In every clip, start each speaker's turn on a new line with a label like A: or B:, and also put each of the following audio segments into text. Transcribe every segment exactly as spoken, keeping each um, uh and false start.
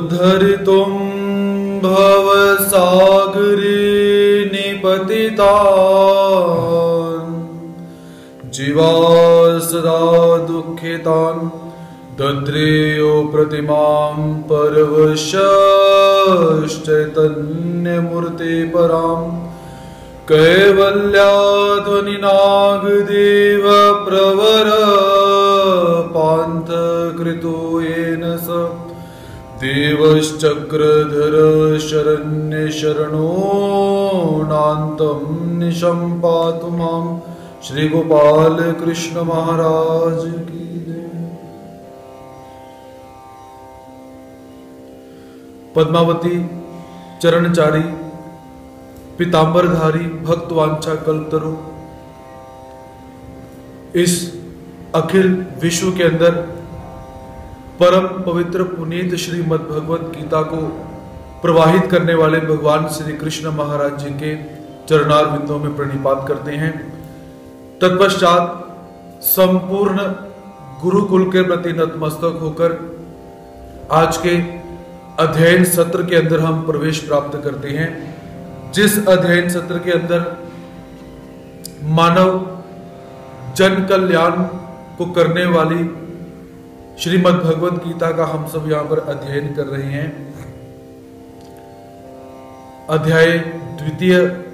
A: उद्धरितुं भवसागरे निपतितान् जीवाः सदा दुःखितान् दद्रेयो प्रतिमां परवशश्चैतन्यमूर्ते परां कैवल्याध्वनिनागदेव प्रवर पान्थकृतो येन स देवश्चक्रधर शरण्य शरणो नान्तं निशं पातु मां। श्री गोपाल कृष्ण महाराज की जय। पद्मावती चरणचारी पीतांबरधारी भक्तवांछा कल्पतरु इस अखिल विश्व के अंदर परम पवित्र पुनीत श्रीमद् भगवत गीता को प्रवाहित करने वाले भगवान श्री कृष्ण महाराज जी के चरणार बिंदुओं में प्रणिपात करते हैं। तत्पश्चात संपूर्ण गुरुकुल के प्रति नतमस्तक होकर आज के अध्ययन सत्र के अंदर हम प्रवेश प्राप्त करते हैं, जिस अध्ययन सत्र के अंदर मानव जन कल्याण को करने वाली श्रीमद् भगवत गीता का हम सब यहाँ पर अध्ययन कर रहे हैं। अध्याय द्वितीय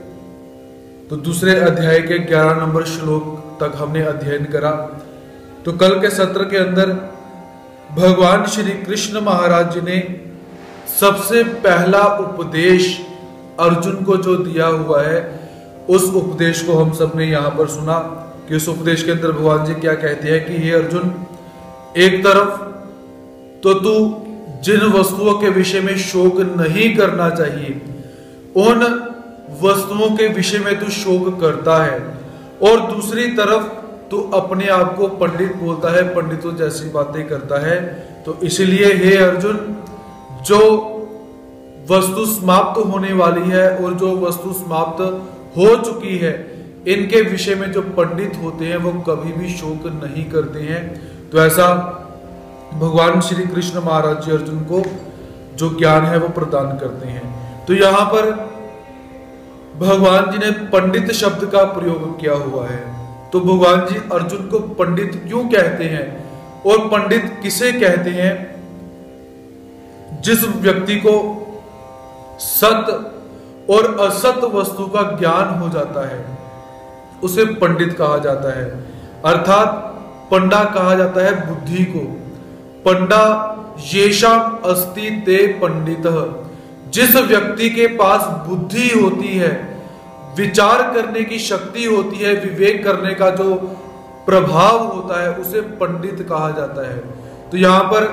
A: तो दूसरे अध्याय के ग्यारह नंबर श्लोक तक हमने अध्ययन करा। तो कल के सत्र के अंदर भगवान श्री कृष्ण महाराज जी ने सबसे पहला उपदेश अर्जुन को जो दिया हुआ है, उस उपदेश को हम सब ने यहाँ पर सुना कि उस उपदेश के अंदर भगवान जी क्या कहते हैं कि हे अर्जुन, एक तरफ तो तू जिन वस्तुओं के विषय में शोक नहीं करना चाहिए, उन वस्तुओं के विषय में तू शोक करता है, और दूसरी तरफ तू अपने आप को पंडित बोलता है, पंडितों जैसी बातें करता है। तो इसलिए हे अर्जुन, जो वस्तु समाप्त होने वाली है और जो वस्तु समाप्त हो चुकी है, इनके विषय में जो पंडित होते हैं वो कभी भी शोक नहीं करते हैं। तो ऐसा भगवान श्री कृष्ण महाराज जी अर्जुन को जो ज्ञान है वो प्रदान करते हैं। तो यहाँ पर भगवान जी ने पंडित शब्द का प्रयोग किया हुआ है। तो भगवान जी अर्जुन को पंडित क्यों कहते हैं और पंडित किसे कहते हैं? जिस व्यक्ति को सत्य और असत्य वस्तु का ज्ञान हो जाता है उसे पंडित कहा जाता है। अर्थात पंडा कहा जाता है बुद्धि को। पंडा येषाम अस्ति ते पंडितः। जिस व्यक्ति के पास बुद्धि होती है, विचार करने की शक्ति होती है, विवेक करने का जो प्रभाव होता है, उसे पंडित कहा जाता है। तो यहां पर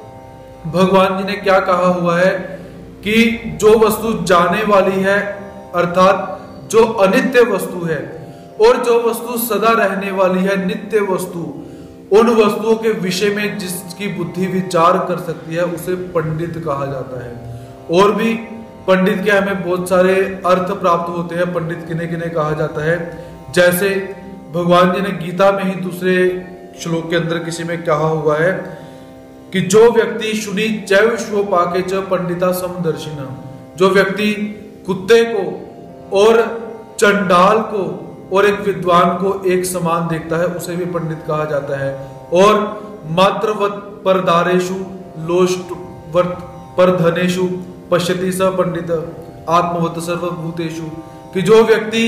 A: भगवान जी ने क्या कहा हुआ है कि जो वस्तु जाने वाली है, अर्थात जो अनित्य वस्तु है, और जो वस्तु सदा रहने वाली है, नित्य वस्तु, उन वस्तुओं के विषय में जिसकी बुद्धि विचार कर सकती है उसे पंडित कहा जाता है। और भी पंडित के हमें बहुत सारे अर्थ प्राप्त होते हैं। पंडित किन्हें किन्हें कहा जाता है, जैसे भगवान जी ने गीता में ही दूसरे श्लोक के अंदर किसी में कहा हुआ है कि जो व्यक्ति शुनि चैव श्व पाके च पंडिता समदर्शिना। जो व्यक्ति कुत्ते को और चंडाल को और एक विद्वान को एक समान देखता है उसे भी पंडित कहा जाता है। और मात्रवत परदारेषु लोष्टवर्त परधनेषु पश्यति स पंडित आत्मवत सर्वभूतेषु। कि जो व्यक्ति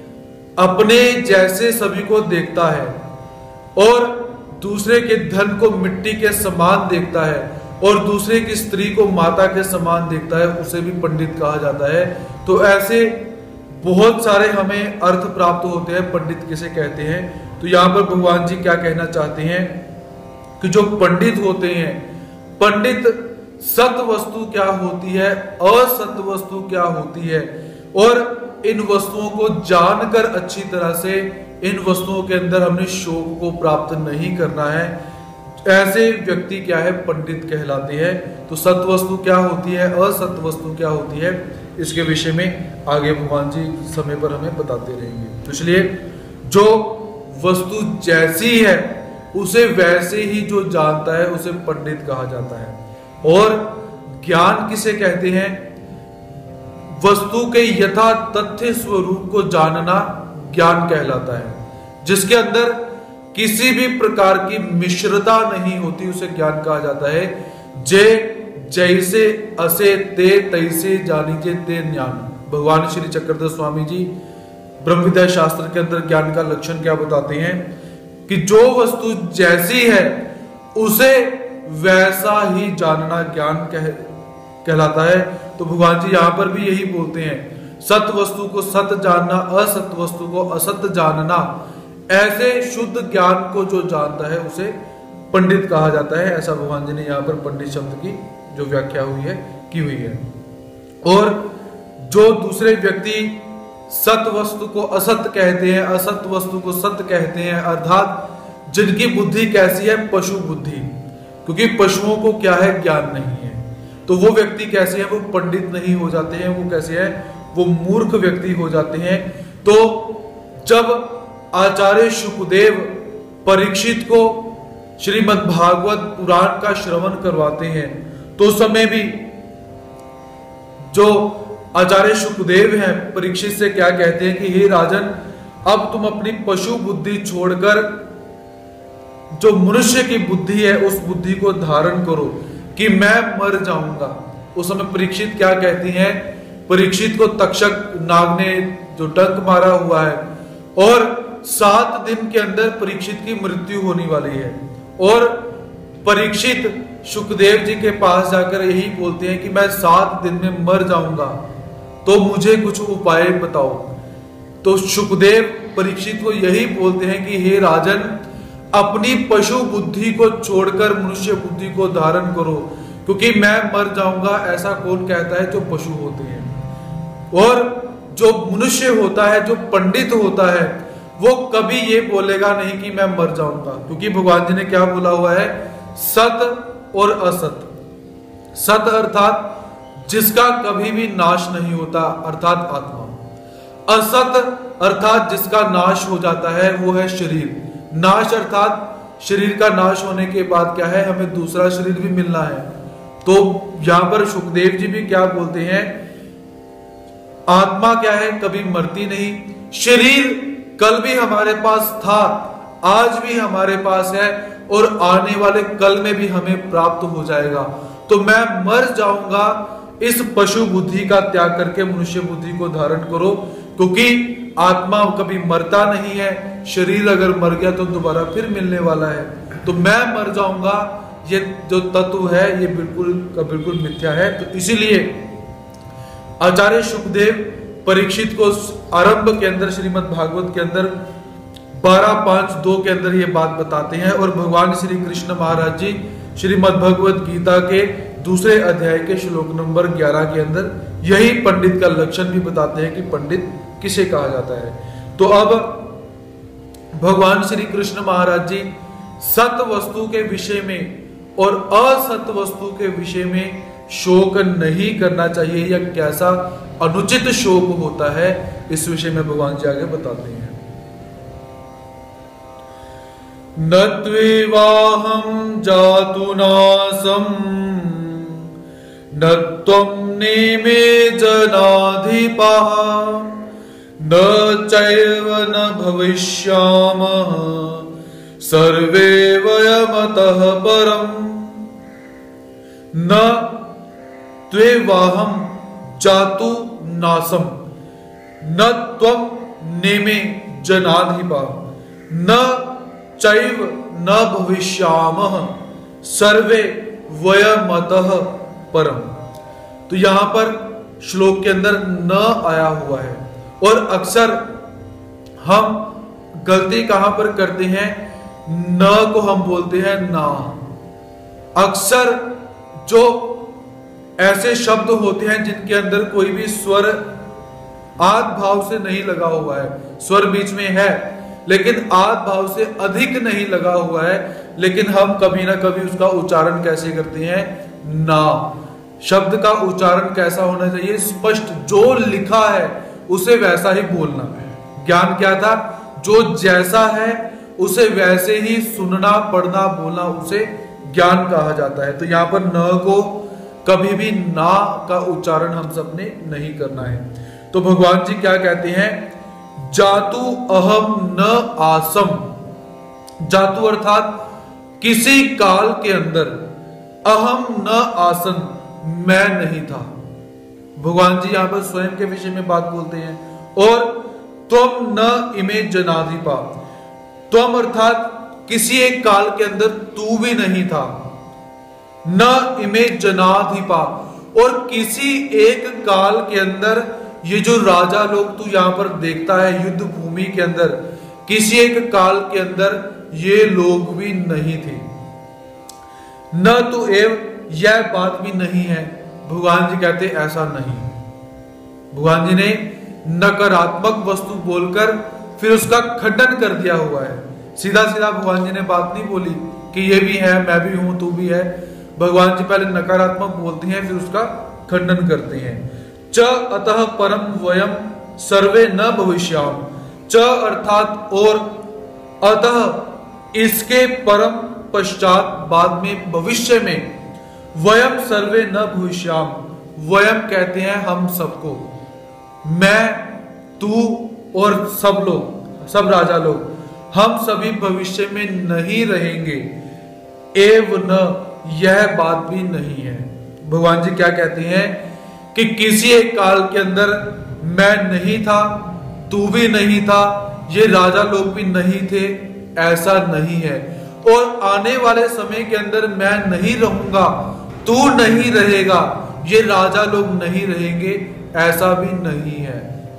A: अपने जैसे सभी को देखता है और दूसरे के धन को मिट्टी के समान देखता है और दूसरे की स्त्री को माता के समान देखता है, उसे भी पंडित कहा जाता है। तो ऐसे बहुत सारे हमें अर्थ प्राप्त होते हैं पंडित किसे कहते हैं। तो यहाँ पर भगवान जी क्या कहना चाहते हैं कि जो पंडित होते हैं, पंडित सत्य वस्तु क्या होती है, असत्य वस्तु क्या होती है, और इन वस्तुओं को जानकर अच्छी तरह से इन वस्तुओं के अंदर हमने शोक को प्राप्त नहीं करना है, ऐसे व्यक्ति क्या है, पंडित कहलाते हैं। तो सत्य वस्तु क्या होती है, असत्य वस्तु क्या होती है, इसके विषय में आगे भगवान जी समय पर हमें बताते रहेंगे। तो इसलिए जो वस्तु जैसी है उसे वैसे ही जो जानता है उसे पंडित कहा जाता है। और ज्ञान किसे कहते हैं? वस्तु के यथा तथ्य स्वरूप को जानना ज्ञान कहलाता है। जिसके अंदर किसी भी प्रकार की मिश्रता नहीं होती उसे ज्ञान कहा जाता है। जे जैसे असे ते तैसे जानीजे ते ज्ञान। भगवान श्री चक्रधर स्वामी जी ब्रह्म विद्या शास्त्र के अंदर ज्ञान का लक्षण क्या बताते हैं कि जो वस्तु जैसी है उसे वैसा ही जानना ज्ञान कह कहलाता है। तो भगवान जी यहां पर भी यही बोलते हैं, सत वस्तु को सत जानना, असत वस्तु को असत जानना। ऐसे शुद्ध ज्ञान को जो जानता है उसे पंडित कहा जाता है। ऐसा भगवान जी ने यहाँ पर पंडित शब्द की जो व्याख्या हुई है की हुई है। और जो दूसरे व्यक्ति सत वस्तु को असत कहते हैं, असत वस्तु को सत्य कहते हैं, अर्थात जिनकी बुद्धि कैसी है? पशु बुद्धि। क्योंकि पशुओं को क्या है? ज्ञान नहीं है। तो वो व्यक्ति कैसे है? वो पंडित नहीं हो जाते हैं। वो कैसे है? वो मूर्ख व्यक्ति हो जाते हैं। तो जब आचार्य शुकदेव परीक्षित को श्रीमद् भागवत पुराण का श्रवण करवाते हैं तो समय भी जो आचार्य शुकदेव हैं परीक्षित से क्या कहते हैं कि हे राजन, अब तुम अपनी पशु बुद्धि छोड़कर जो मनुष्य की बुद्धि है उस बुद्धि को धारण करो कि मैं मर जाऊंगा। उस समय परीक्षित क्या कहती हैं? परीक्षित को तक्षक नाग ने जो डंक मारा हुआ है और सात दिन के अंदर परीक्षित की मृत्यु होने वाली है। और परीक्षित शुकदेव जी के पास जाकर यही बोलते हैं कि मैं सात दिन में मर जाऊंगा, तो मुझे कुछ उपाय बताओ। तो शुकदेव परीक्षित को यही बोलते हैं कि हे राजन, अपनी पशु बुद्धि को छोड़कर मनुष्य बुद्धि को धारण करो, क्योंकि मैं मर जाऊंगा ऐसा कौन कहता है जो पशु होते हैं। और जो मनुष्य होता है, जो पंडित होता है, वो कभी ये बोलेगा नहीं कि मैं मर जाऊंगा, क्योंकि भगवान जी ने क्या बोला हुआ है? सत और असत। सत अर्थात जिसका कभी भी नाश नहीं होता, अर्थात आत्मा। असत अर्थात जिसका नाश हो जाता है, वो है शरीर। नाश अर्थात शरीर का नाश होने के बाद क्या है? हमें दूसरा शरीर भी मिलना है। तो यहां पर सुखदेव जी भी क्या बोलते हैं? आत्मा क्या है? कभी मरती नहीं। शरीर कल भी हमारे पास था, आज भी हमारे पास है और आने वाले कल में भी हमें प्राप्त हो जाएगा। तो मैं मर जाऊंगा, इस पशु बुद्धि का त्याग करके मनुष्य बुद्धि को धारण करो, क्योंकि आत्मा कभी मरता नहीं है। शरीर अगर मर गया तो दोबारा फिर मिलने वाला है। तो मैं मर जाऊंगा, ये जो तत्व है ये बिल्कुल का बिल्कुल मिथ्या है। तो इसीलिए आचार्य शुकदेव परीक्षित को आरंभ के अंदर श्रीमद् भागवत के अंदर बारह पांच दो के अंदर ये बात बताते हैं। और भगवान श्री कृष्ण महाराज जी श्रीमद् भगवत गीता के दूसरे अध्याय के श्लोक नंबर ग्यारह के अंदर यही पंडित का लक्षण भी बताते हैं कि पंडित किसे कहा जाता है। तो अब भगवान श्री कृष्ण महाराज जी सत वस्तु के विषय में और असत वस्तु के विषय में शोक नहीं करना चाहिए या कैसा अनुचित शोक होता है, इस विषय में भगवान जी आगे बताते हैं। न त्वेवाहं जातु नासं न त्वं नेमे जनाधिपः न चैव न भविष्यामः सर्वे वयमतः परम्। न त्वेवाहं जातु नासं न त्वं नेमे जनाधिपः न चैव न भविष्यामः सर्वे वयमतः परम। तो यहां पर श्लोक के अंदर न आया हुआ है और अक्सर हम गलती कहां पर करते हैं? न को हम बोलते हैं ना। अक्सर जो ऐसे शब्द होते हैं जिनके अंदर कोई भी स्वर आद भाव से नहीं लगा हुआ है, स्वर बीच में है लेकिन आद भाव से अधिक नहीं लगा हुआ है, लेकिन हम कभी ना कभी उसका उच्चारण कैसे करते हैं? ना। शब्द का उच्चारण कैसा होना चाहिए? स्पष्ट, जो लिखा है उसे वैसा ही बोलना। ज्ञान क्या था? जो जैसा है उसे वैसे ही सुनना, पढ़ना, बोलना, उसे ज्ञान कहा जाता है। तो यहां पर न को कभी भी ना का उच्चारण हम सबने नहीं करना है। तो भगवान जी क्या कहते हैं, जातु अहम न आसम। जातु अर्थात किसी काल के अंदर, अहम न आसन, मैं नहीं था। भगवान जी यहां पर स्वयं के विषय में बात बोलते हैं। और तुम न इमे जनाधिपा, तुम अर्थात किसी एक काल के अंदर तू भी नहीं था। न इमे जनाधिपा, और किसी एक काल के अंदर ये जो राजा लोग तू यहां पर देखता है युद्ध भूमि के अंदर, किसी एक काल के अंदर ये लोग भी नहीं थे। न तो एव, यह बात भी नहीं है। भगवान जी कहते ऐसा नहीं। भगवान जी ने नकारात्मक वस्तु बोलकर फिर उसका खंडन कर दिया हुआ है। सीधा सीधा भगवान जी ने बात नहीं बोली कि ये भी है, मैं भी हूं, तू भी है। भगवान जी पहले नकारात्मक बोलते हैं, फिर उसका खंडन करते हैं। च अतः परम वयम सर्वे न भविष्याम। च अर्थात और, अतः इसके परम पश्चात, बाद में, भविष्य में, वयम सर्वे न भविष्याम। वयम कहते हैं हम सबको, मैं, तू और सब लोग, सब राजा लोग, हम सभी भविष्य में नहीं रहेंगे। एव न, यह बात भी नहीं है। भगवान जी क्या कहते हैं कि किसी एक काल के अंदर मैं नहीं था, तू भी नहीं था, ये राजा लोग भी नहीं थे, ऐसा नहीं है। और आने वाले समय के अंदर मैं नहीं रहूंगा, तू नहीं रहेगा, ये राजा लोग नहीं रहेंगे, ऐसा भी नहीं है।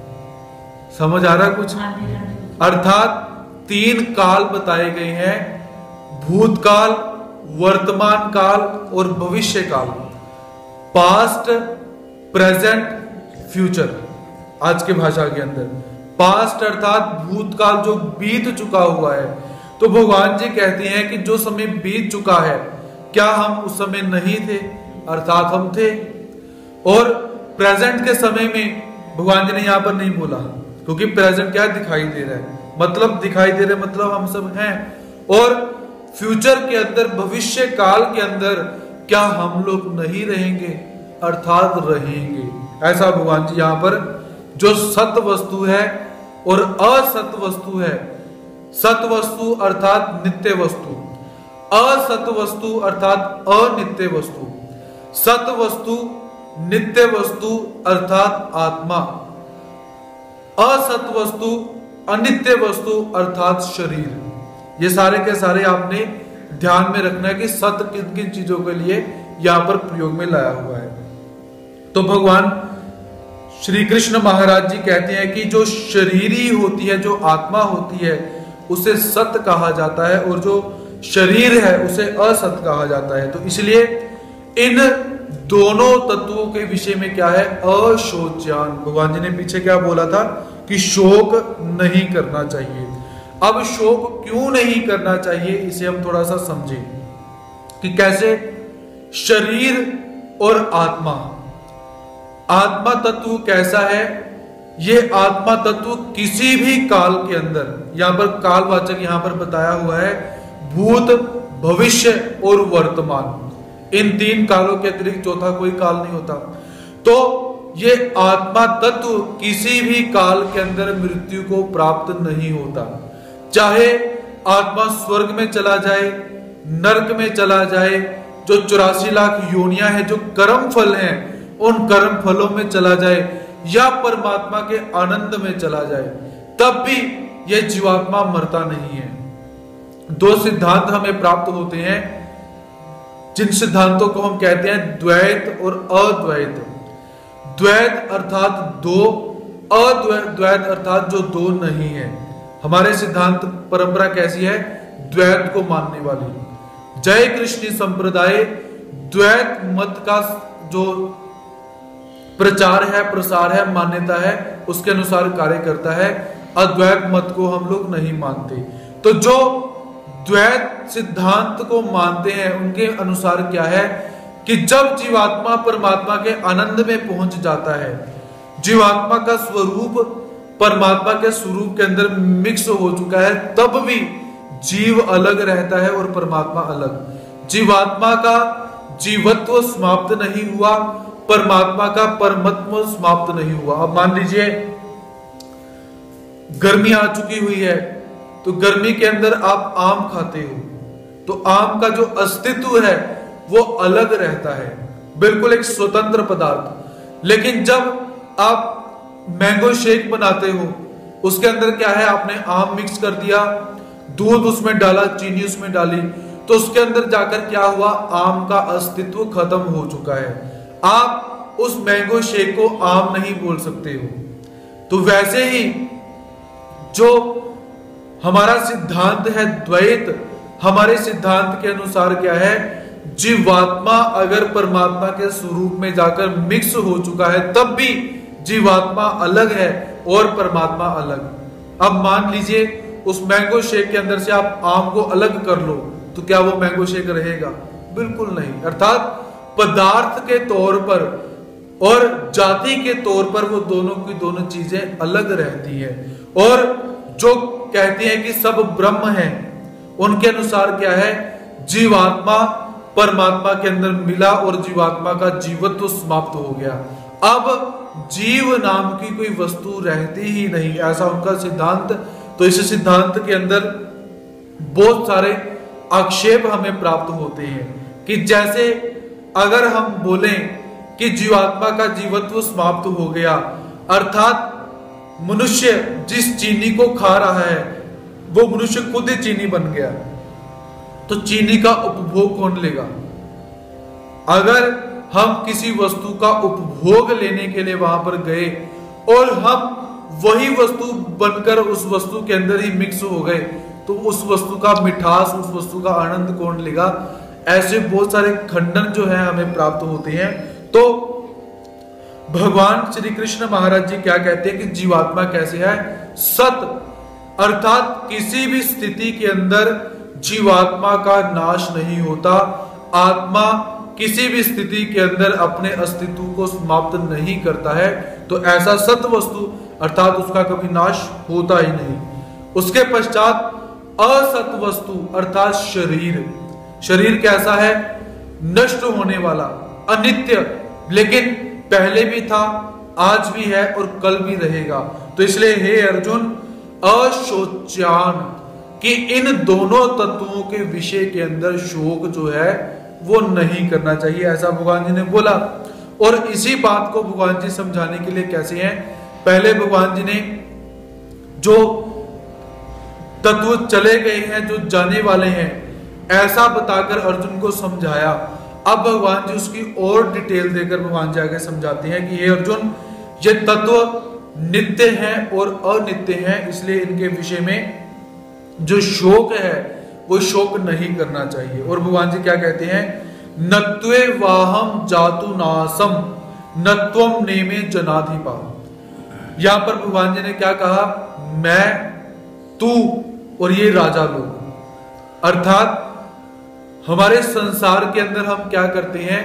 A: समझ आ रहा कुछ? अर्थात तीन काल बताए गए हैं, भूतकाल, वर्तमान काल और भविष्य काल। Past, present, future. आज के भाषा के अंदर पास्ट अर्थात भूतकाल जो बीत चुका हुआ है। तो भगवान जी कहते हैं कि जो समय बीत चुका है, क्या हम उस समय नहीं थे? अर्थात हम थे। और प्रेजेंट के समय में भगवान जी ने यहां पर नहीं बोला, क्योंकि प्रेजेंट क्या दिखाई दे रहा है, मतलब दिखाई दे रहे मतलब हम सब हैं। और फ्यूचर के अंदर, भविष्य काल के अंदर क्या हम लोग नहीं रहेंगे? अर्थात रहेंगे। ऐसा भगवान जी यहां पर जो सत्य वस्तु है और असत वस्तु है, सत वस्तु अर्थात नित्य वस्तु, असत वस्तु अर्थात अनित्य वस्तु, सत वस्तु नित्य वस्तु अर्थात आत्मा, असत वस्तु अनित्य वस्तु अर्थात शरीर। ये सारे के सारे आपने ध्यान में रखना है कि सत्य किन किन चीजों के लिए यहां पर प्रयोग में लाया हुआ है। तो भगवान श्री कृष्ण महाराज जी कहते हैं कि जो शरीरी होती है, जो आत्मा होती है, उसे सत्य कहा जाता है, और जो शरीर है उसे असत कहा जाता है। तो इसलिए इन दोनों तत्वों के विषय में क्या है? अशोच्यान। भगवान जी ने पीछे क्या बोला था कि शोक नहीं करना चाहिए। अब शोक क्यों नहीं करना चाहिए, इसे हम थोड़ा सा समझें कि कैसे शरीर और आत्मा, आत्मा तत्व कैसा है। ये आत्मा तत्व किसी भी काल के अंदर, यहां पर कालवाचक यहां पर बताया हुआ है, भूत, भविष्य और वर्तमान, इन तीन कालों के अतिरिक्त चौथा कोई काल नहीं होता। तो ये आत्मा तत्व किसी भी काल के अंदर मृत्यु को प्राप्त नहीं होता। चाहे आत्मा स्वर्ग में चला जाए, नरक में चला जाए, जो चौरासी लाख योनियां हैं, जो कर्म फल हैं, उन कर्म फलों में चला जाए, या परमात्मा के आनंद में चला जाए, तब भी यह जीवात्मा मरता नहीं है। दो सिद्धांत हमें प्राप्त होते हैं, जिन सिद्धांतों को हम कहते हैं द्वैत और अद्वैत। द्वैत अर्थात दो, अद्वैत अर्थात जो दो नहीं है। हमारे सिद्धांत परंपरा कैसी है? द्वैत को मानने वाली। जय कृष्ण संप्रदाय द्वैत मत का जो प्रचार है, प्रसार है, मान्यता है, उसके अनुसार कार्य करता है। अद्वैत मत को हम लोग नहीं मानते। तो जो द्वैत सिद्धांत को मानते हैं, उनके अनुसार क्या है कि जब जीवात्मा परमात्मा के आनंद में पहुंच जाता है, जीवात्मा का स्वरूप परमात्मा के स्वरूप के अंदर मिक्स हो चुका है, तब भी जीव अलग रहता है और परमात्मा अलग। जीवात्मा का जीवत्व समाप्त नहीं हुआ, परमात्मा का परमत्व समाप्त नहीं हुआ। अब मान लीजिए गर्मी आ चुकी हुई है, तो गर्मी के अंदर आप आम खाते हो, तो आम का जो अस्तित्व है वो अलग रहता है, बिल्कुल एक स्वतंत्र पदार्थ। लेकिन जब आप मैंगो शेक बनाते हो, उसके अंदर क्या है, आपने आम मिक्स कर दिया, दूध उसमें डाला, चीनी उसमें डाली, तो उसके अंदर जाकर क्या हुआ, आम का अस्तित्व खत्म हो चुका है। आप उस मैंगो शेक को आम नहीं बोल सकते हो। तो वैसे ही जो हमारा सिद्धांत है द्वैत, हमारे सिद्धांत के अनुसार क्या है, जीवात्मा अगर परमात्मा के स्वरूप में जाकर मिक्स हो चुका है, तब भी जीवात्मा अलग है और परमात्मा अलग। अब मान लीजिए उस मैंगो शेक के अंदर से आप आम को अलग कर लो, तो क्या वो मैंगो शेक रहेगा? बिल्कुल नहीं। अर्थात पदार्थ के तौर पर और जाति के तौर पर वो दोनों की दोनों चीजें अलग रहती है। और जो कहते हैं कि सब ब्रह्म है, उनके अनुसार क्या है, जीवात्मा परमात्मा के अंदर मिला और जीवात्मा का जीवत्व समाप्त हो गया। अब जीव नाम की कोई वस्तु रहती ही नहीं, ऐसा उनका सिद्धांत। तो इस सिद्धांत के अंदर बहुत सारे आक्षेप हमें प्राप्त होते हैं कि जैसे अगर हम बोलें कि जीवात्मा का जीवत्व समाप्त हो गया, अर्थात मनुष्य जिस चीनी को खा रहा है वो मनुष्य खुद ही चीनी बन गया, तो चीनी का उपभोग कौन लेगा? अगर हम किसी वस्तु का उपभोग लेने के लिए वहां पर गए और हम वही वस्तु बनकर उस वस्तु के अंदर ही मिक्स हो गए, तो उस वस्तु का मिठास, उस वस्तु का आनंद कौन लेगा? ऐसे बहुत सारे खंडन जो है हमें प्राप्त होते हैं। तो भगवान श्री कृष्ण महाराज जी क्या कहते हैं कि जीवात्मा कैसे है? सत, अर्थात किसी भी स्थिति के अंदर जीवात्मा का नाश नहीं होता। आत्मा किसी भी स्थिति के अंदर अपने अस्तित्व को समाप्त नहीं करता है। तो ऐसा सत वस्तु अर्थात उसका कभी नाश होता ही नहीं। उसके पश्चात असत वस्तु अर्थात शरीर। शरीर कैसा है? नष्ट होने वाला, अनित्य, लेकिन पहले भी था, आज भी है और कल भी रहेगा। तो इसलिए हे अर्जुन, अशोच्यान कि इन दोनों तत्वों के विषय के अंदर शोक जो है वो नहीं करना चाहिए, ऐसा भगवान जी ने बोला। और इसी बात को भगवान जी समझाने के लिए कैसे हैं, पहले भगवान जी ने जो तत्व चले गए हैं, जो जाने वाले हैं, ऐसा बताकर अर्जुन को समझाया। अब भगवान जी उसकी और डिटेल देकर भगवान जी आगे समझाते हैं कि हे अर्जुन, ये तत्व नित्य हैं और अनित्य हैं, इसलिए इनके विषय में जो शोक है वो शोक नहीं करना चाहिए। और भगवान जी क्या कहते हैं, नत्वे वाहम जातु नासम नत्वम नेमे जनाधिपा। यहां पर भगवान जी ने क्या कहा, मैं, तू और ये राजा लोग। अर्थात हमारे संसार के अंदर हम क्या करते हैं,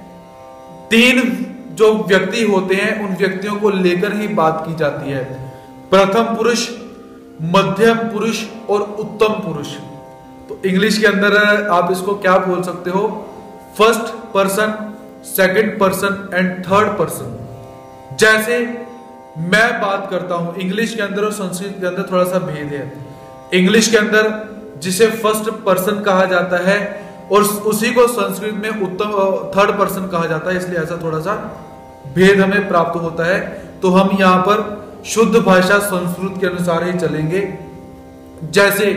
A: तीन जो व्यक्ति होते हैं उन व्यक्तियों को लेकर ही बात की जाती है, प्रथम पुरुष, मध्यम पुरुष और उत्तम पुरुष। तो इंग्लिश के अंदर आप इसको क्या बोल सकते हो, first person, second person and third person. जैसे मैं बात करता हूं, इंग्लिश के अंदर और संस्कृत के अंदर थोड़ा सा भेद है। इंग्लिश के अंदर जिसे फर्स्ट पर्सन कहा जाता है और उसी को संस्कृत में उत्तम थर्ड पर्सन कहा जाता है, इसलिए ऐसा थोड़ा सा भेद हमें प्राप्त होता है। तो हम यहां पर शुद्ध भाषा संस्कृत के अनुसार ही चलेंगे। जैसे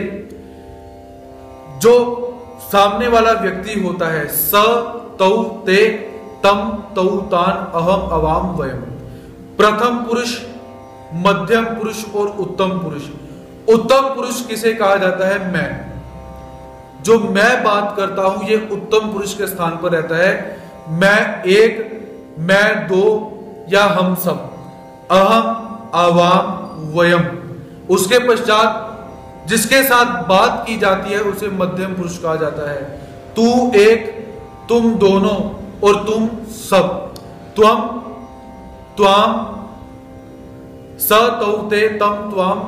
A: जो सामने वाला व्यक्ति होता है, स तौ ते तम तौ तान अहम अवाम वयम, प्रथम पुरुष, मध्यम पुरुष और उत्तम पुरुष। उत्तम पुरुष किसे कहा जाता है, मैं। जो मैं बात करता हूं ये उत्तम पुरुष के स्थान पर रहता है। मैं एक, मैं दो या हम सब, अहम अवाम वयम। उसके पश्चात जिसके साथ बात की जाती है उसे मध्यम पुरुष कहा जाता है। तू एक, तुम दोनों और तुम सब, त्वम त्वाम, स तौ ते तम त्वाम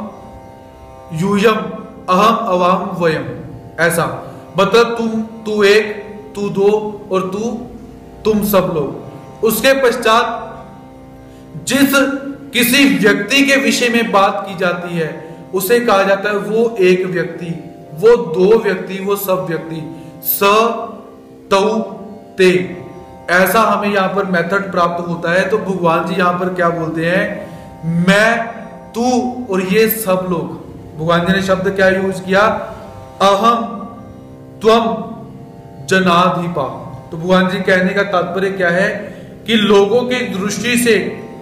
A: यूयम अहम अवाम वयम। ऐसा मतलब तुम, तू एक, तू दो और तू तुम सब लोग। उसके पश्चात जिस किसी व्यक्ति के विषय में बात की जाती है उसे कहा जाता है वो एक व्यक्ति, वो दो व्यक्ति, वो सब व्यक्ति। स तौ ते, ऐसा हमें यहां पर मेथड प्राप्त होता है। तो भगवान जी यहां पर क्या बोलते हैं, मैं, तू और ये सब लोग। भगवान जी ने शब्द क्या यूज किया, अहम त्वम जनाधिपा। तो भगवान जी कहने का तात्पर्य क्या है कि लोगों की दृष्टि से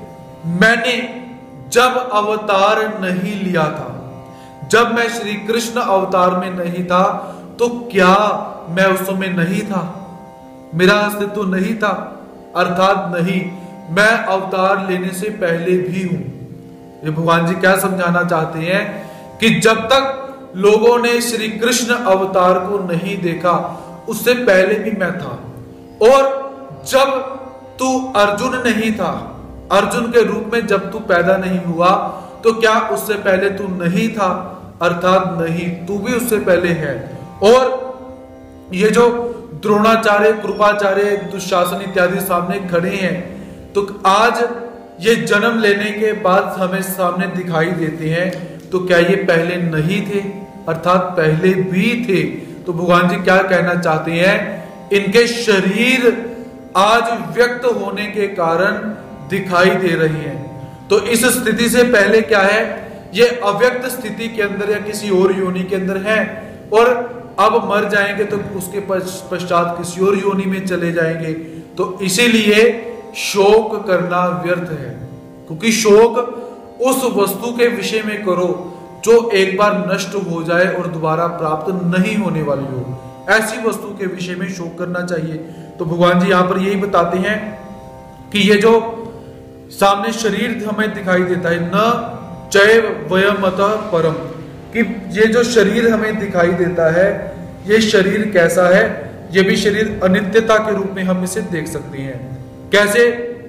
A: मैंने जब अवतार नहीं लिया था, जब मैं श्री कृष्ण अवतार में नहीं था, तो क्या मैं उस समय नहीं था, मेरा अस्तित्व नहीं था? अर्थात नहीं, मैं अवतार लेने से पहले भी हूं। ये भगवान जी क्या समझाना चाहते हैं कि जब तक लोगों ने श्री कृष्ण अवतार को नहीं देखा उससे पहले भी मैं था। और जब तू अर्जुन नहीं था, अर्जुन के रूप में जब तू पैदा नहीं हुआ, तो क्या उससे पहले तू नहीं था? अर्थात नहीं, तू भी उससे पहले है। और ये जो द्रोणाचार्य, कृपाचार्य, दुशासन इत्यादि सामने खड़े हैं, तो आज ये जन्म लेने के बाद हमें सामने दिखाई देते हैं, तो क्या ये पहले नहीं थे? अर्थात पहले भी थे। तो भगवान जी क्या कहना चाहते हैं, इनके शरीर आज व्यक्त होने के कारण दिखाई दे रही हैं। तो इस स्थिति से पहले क्या है, ये अव्यक्त स्थिति के अंदर या किसी और योनि के अंदर है, और अब मर जाएंगे तो उसके पश्चात किसी और योनि में चले जाएंगे। तो इसीलिए शोक करना व्यर्थ है, क्योंकि शोक उस वस्तु के विषय में करो जो एक बार नष्ट हो जाए और दोबारा प्राप्त नहीं होने वाली हो, ऐसी वस्तु के विषय में शोक करना चाहिए। तो भगवान जी यहां पर यही बताते हैं कि ये जो सामने शरीर हमें दिखाई देता है, न चैव वयमत परम, कि ये जो शरीर हमें दिखाई देता है, ये शरीर कैसा है, ये भी शरीर अनित्यता के रूप में हम इसे देख सकते हैं। कैसे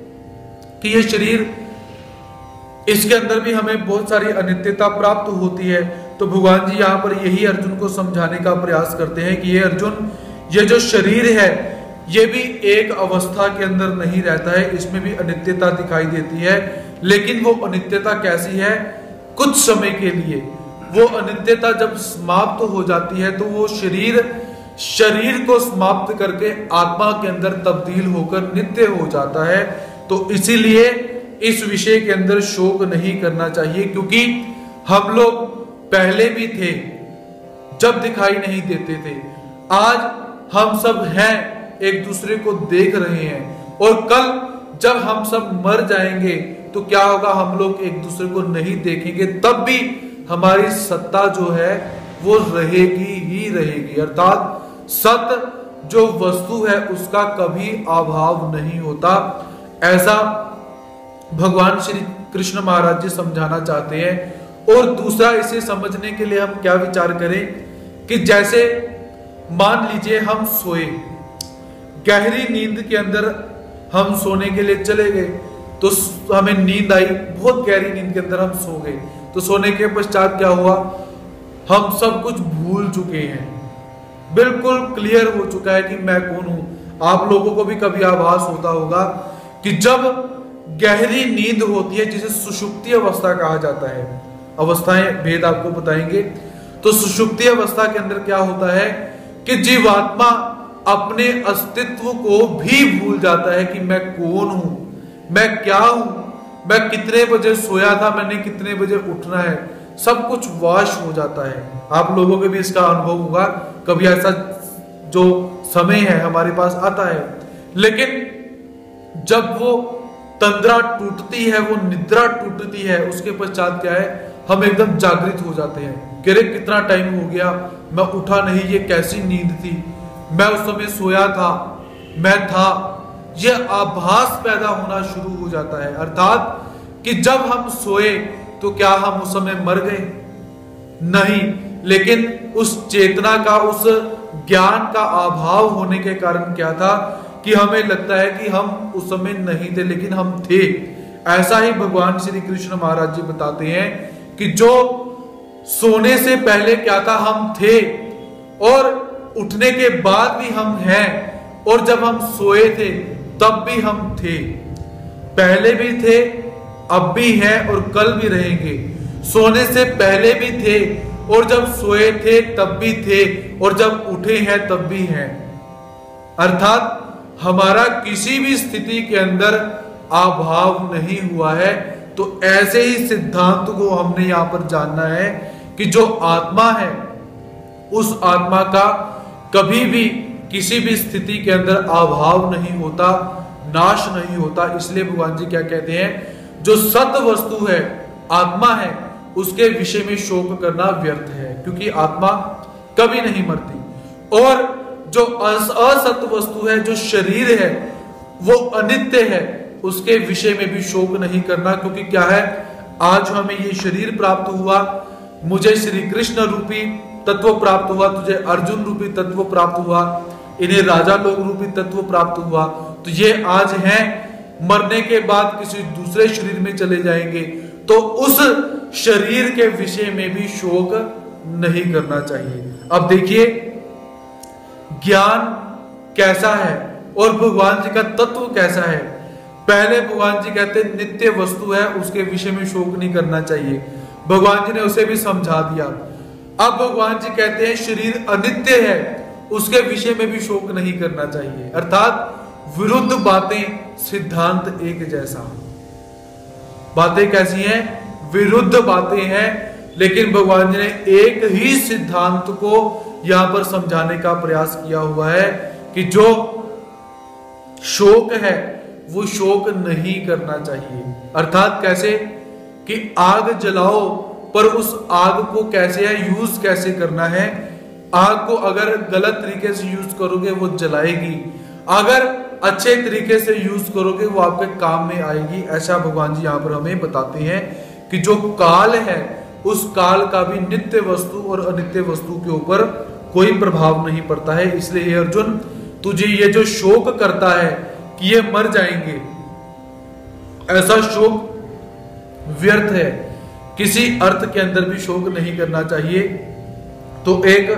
A: कि ये शरीर, इसके अंदर भी हमें बहुत सारी अनित्यता प्राप्त होती है। तो भगवान जी यहाँ पर यही अर्जुन को समझाने का प्रयास करते हैं कि ये अर्जुन, ये जो शरीर है ये भी एक अवस्था के अंदर नहीं रहता है, इसमें भी अनित्यता दिखाई देती है। लेकिन वो अनित्यता कैसी है, कुछ समय के लिए। वो अनित्यता जब समाप्त हो जाती है तो वो शरीर शरीर को समाप्त करके आत्मा के अंदर तब्दील होकर नित्य हो जाता है। तो इसीलिए इस विषय के अंदर शोक नहीं करना चाहिए, क्योंकि हम लोग पहले भी थे जब दिखाई नहीं देते थे, आज हम सब हैं, एक दूसरे को देख रहे हैं, और कल जब हम सब मर जाएंगे तो क्या होगा, हम लोग एक दूसरे को नहीं देखेंगे, तब भी हमारी सत्ता जो है वो रहेगी ही रहेगी। अर्थात सत्य जो वस्तु है उसका कभी अभाव नहीं होता, ऐसा भगवान श्री कृष्ण महाराज जी समझाना चाहते हैं। और दूसरा, इसे समझने के लिए हम क्या विचार करें कि जैसे मान लीजिए हम सोए, गहरी नींद के अंदर हम सोने के लिए चले गए, तो हमें नींद आई, बहुत गहरी नींद के अंदर हम सो गए। तो सोने के पश्चात क्या हुआ, हम सब कुछ भूल चुके हैं, बिल्कुल क्लियर हो चुका है कि मैं कौन हूं। आप लोगों को भी कभी आभास होता होगा कि जब गहरी नींद होती है, जिसे सुषुप्ति अवस्था कहा जाता है, अवस्थाएं भेद आपको बताएंगे। तो सुषुप्ति अवस्था के अंदर क्या होता है कि जीवात्मा अपने अस्तित्व को भी भूल जाता है कि मैं कौन हूं, मैं क्या हूं, मैं कितने बजे सोया था, मैंने कितने बजे उठना है, सब कुछ वाश हो जाता है। आप लोगों को भी इसका अनुभव होगा, कभी ऐसा जो समय है हमारे पास आता है। लेकिन जब वो तंद्रा टूटती है, वो निद्रा टूटती है, उसके पश्चात क्या है, हम एकदम जागृत हो जाते हैं कि अरे कितना टाइम हो गया, मैं उठा नहीं, ये कैसी नींद थी, मैं उस समय सोया था, मैं था। यह आभास पैदा होना शुरू हो जाता है। अर्थात कि जब हम सोए तो क्या हम उस समय मर गए? नहीं, लेकिन उस चेतना का, उस ज्ञान का अभाव होने के कारण क्या था कि हमें लगता है कि हम उस समय नहीं थे, लेकिन हम थे। ऐसा ही भगवान श्री कृष्ण महाराज जी बताते हैं कि जो सोने से पहले क्या था, हम थे, और उठने के बाद भी हम हैं। और जब हम सोए थे तब भी हम थे, पहले भी थे, अब भी हैं और कल भी रहेंगे। सोने से पहले भी थे और जब सोए थे तब भी थे और जब उठे हैं तब भी हैं। अर्थात हमारा किसी भी स्थिति के अंदर अभाव नहीं हुआ है। तो ऐसे ही सिद्धांत को हमने यहां पर जानना है कि जो आत्मा है उस आत्मा का कभी भी किसी भी स्थिति के अंदर अभाव नहीं होता, नाश नहीं होता। इसलिए भगवान जी क्या कहते हैं, जो सत वस्तु है, आत्मा है, उसके विषय में शोक करना व्यर्थ है, क्योंकि आत्मा कभी नहीं मरती। और जो असत वस्तु है, जो शरीर है, वो अनित्य है, उसके विषय में भी शोक नहीं करना। क्योंकि क्या है, आज हमें ये शरीर प्राप्त हुआ, मुझे श्री कृष्ण रूपी तत्व प्राप्त हुआ, तुझे अर्जुन रूपी तत्व प्राप्त हुआ, इन्हें राजा लोग रूपी तत्व प्राप्त हुआ। तो ये आज हैं, मरने के बाद किसी दूसरे शरीर में चले जाएंगे। तो उस शरीर के विषय में भी शोक नहीं करना चाहिए। अब देखिए ज्ञान कैसा है और भगवान जी का तत्व कैसा है। पहले भगवान जी कहते नित्य वस्तु है, उसके विषय में शोक नहीं करना चाहिए, भगवान जी ने उसे भी समझा दिया। अब भगवान जी कहते हैं शरीर अनित्य है, उसके विषय में भी शोक नहीं करना चाहिए। अर्थात विरुद्ध बातें, सिद्धांत एक जैसा। बातें कैसी हैं, विरुद्ध बातें हैं, लेकिन भगवान जी ने एक ही सिद्धांत को यहां पर समझाने का प्रयास किया हुआ है कि जो शोक है वो शोक नहीं करना चाहिए। अर्थात कैसे कि आग जलाओ, पर उस आग को कैसे है, यूज कैसे करना है। आग को अगर गलत तरीके से यूज करोगे वो जलाएगी, अगर अच्छे तरीके से यूज करोगे वो आपके काम में आएगी। ऐसा भगवान जी यहाँ पर हमें बताते हैं कि जो काल है उस काल का भी नित्य वस्तु और अनित्य वस्तु के ऊपर कोई प्रभाव नहीं पड़ता है। इसलिए अर्जुन, तुझे ये जो शोक करता है कि ये मर जाएंगे, ऐसा शोक व्यर्थ है, किसी अर्थ के अंदर भी शोक नहीं करना चाहिए। तो एक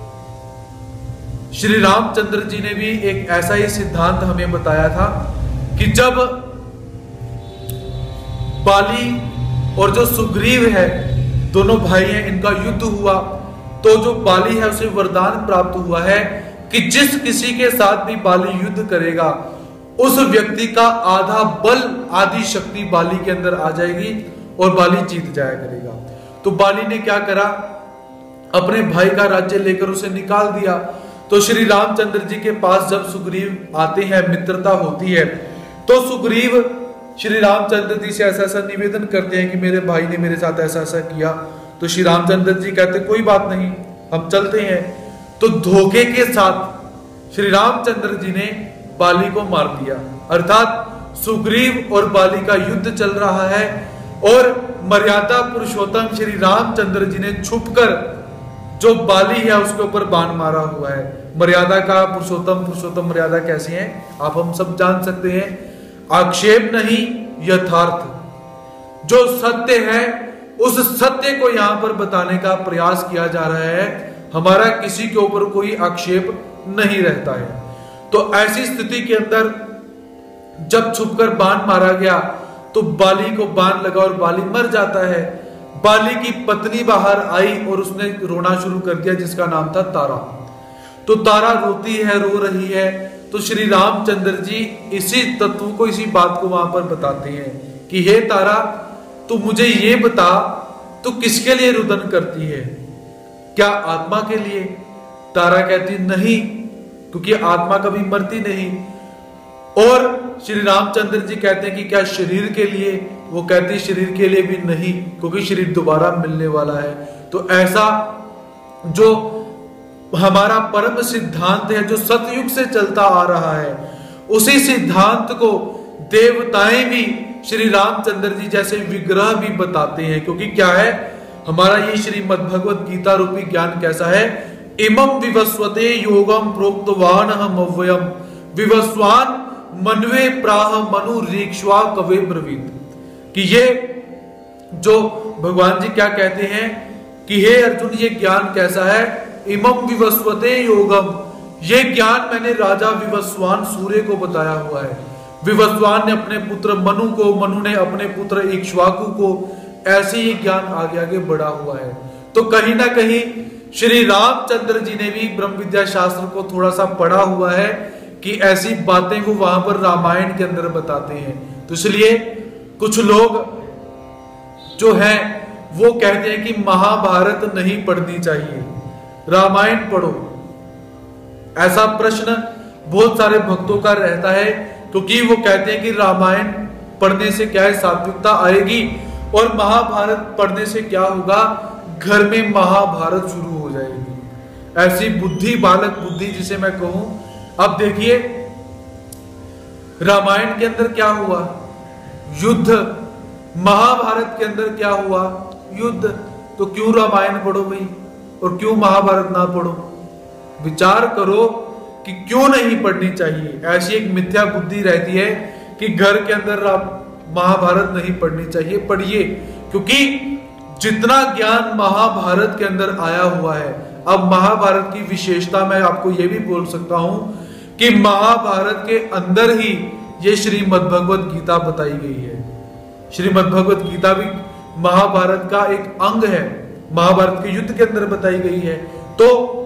A: श्री रामचंद्र जी ने भी एक ऐसा ही सिद्धांत हमें बताया था कि जब बाली और जो सुग्रीव है, दोनों भाई हैं, इनका युद्ध हुआ, तो जो बाली है उसे वरदान प्राप्त हुआ है कि जिस किसी के साथ भी बाली युद्ध करेगा उस व्यक्ति का आधा बल, आधी शक्ति बाली के अंदर आ जाएगी और बाली जीत जाया करेगा। तो बाली ने क्या करा, अपने भाई का राज्य लेकर उसे निकाल दिया। तो श्री रामचंद्र जी के पास जब सुग्रीव आते हैं, मित्रता होती है, तो सुग्रीव श्री रामचंद्र जी से ऐसा ऐसा निवेदन करते हैं कि मेरे भाई ने मेरे साथ ऐसा ऐसा किया। तो श्री रामचंद्र जी कहते कोई बात नहीं, हम चलते हैं। तो धोखे के साथ श्री रामचंद्र जी ने बाली को मार दिया। अर्थात सुग्रीव और बाली का युद्ध चल रहा है और मर्यादा पुरुषोत्तम श्री रामचंद्र जी ने छुपकर जो बाली है उसके ऊपर बाण मारा हुआ है। मर्यादा का पुरुषोत्तम, पुरुषोत्तम मर्यादा कैसी है आप हम सब जान सकते हैं। आक्षेप नहीं, यथार्थ, जो सत्य है उस सत्य को यहां पर बताने का प्रयास किया जा रहा है। हमारा किसी के ऊपर कोई आक्षेप नहीं रहता है। तो ऐसी स्थिति के अंदर जब छुपकर बाण मारा गया तो बाली को बाण लगा और बाली मर जाता है। बाली की पत्नी बाहर आई और उसने रोना शुरू कर दिया, जिसका नाम था तारा। तो तारा रोती है, रो रही है। तो श्री रामचंद्र जी इसी तत्व को, इसी बात को वहां पर बताते हैं कि हे तारा, तू मुझे ये बता, तू किसके लिए रुदन करती है, क्या आत्मा के लिए? तारा कहती नहीं, क्योंकि आत्मा कभी मरती नहीं। और श्री रामचंद्र जी कहते हैं कि क्या शरीर के लिए? वो कहती शरीर के लिए भी नहीं, क्योंकि शरीर दोबारा मिलने वाला है। तो ऐसा जो हमारा परम सिद्धांत है, जो सतयुग से चलता आ रहा है, उसी सिद्धांत को देवताएं भी श्री रामचंद्र जी जैसे विग्रह भी बताते हैं। क्योंकि क्या है, हमारा ये श्रीमद् भगवत गीता रूपी ज्ञान कैसा है, इमं विवस्वते योगम प्रोक्तवान हम अव्ययम विवस्वान मनवे प्राह मनु रीक्ष्वा कवे ब्रवीत। कि ये जो भगवान जी क्या कहते हैं कि हे अर्जुन, ये ज्ञान कैसा है, इमं विवस्वते योगम, ये ज्ञान मैंने राजा विवस्वान सूर्य को बताया हुआ है। विवस्वान ने अपने पुत्र मनु को, मनु ने अपने पुत्र इक्ष्वाकु को, ऐसे ही ज्ञान आगे आगे बढ़ा हुआ है। तो कहीं ना कहीं श्री रामचंद्र जी ने भी ब्रह्म विद्या शास्त्र को थोड़ा सा पढ़ा हुआ है कि ऐसी बातें वो वहां पर रामायण के अंदर बताते हैं। तो इसलिए कुछ लोग जो हैं वो कहते हैं कि महाभारत नहीं पढ़नी चाहिए, रामायण पढ़ो। ऐसा प्रश्न बहुत सारे भक्तों का रहता है, क्योंकि वो कहते हैं कि रामायण पढ़ने से क्या है, सात्विकता आएगी, और महाभारत पढ़ने से क्या होगा, घर में महाभारत शुरू हो जाएगी। ऐसी बुद्धि, बालक बुद्धि जिसे मैं कहूं। अब देखिए रामायण के अंदर क्या हुआ, युद्ध। महाभारत के अंदर क्या हुआ, युद्ध। तो क्यों रामायण पढ़ो भाई, और क्यों महाभारत ना पढ़ो? विचार करो कि क्यों नहीं पढ़नी चाहिए। ऐसी एक मिथ्या बुद्धि रहती है कि घर के अंदर महाभारत नहीं पढ़नी चाहिए। पढ़िए, क्योंकि जितना ज्ञान महाभारत के अंदर आया हुआ है। अब महाभारत की विशेषता मैं आपको यह भी बोल सकता हूं कि महाभारत के अंदर ही ये श्रीमद् भगवत गीता बताई गई है। श्रीमद् भगवत गीता भी महाभारत का एक अंग है, महाभारत के युद्ध के अंदर बताई गई है। तो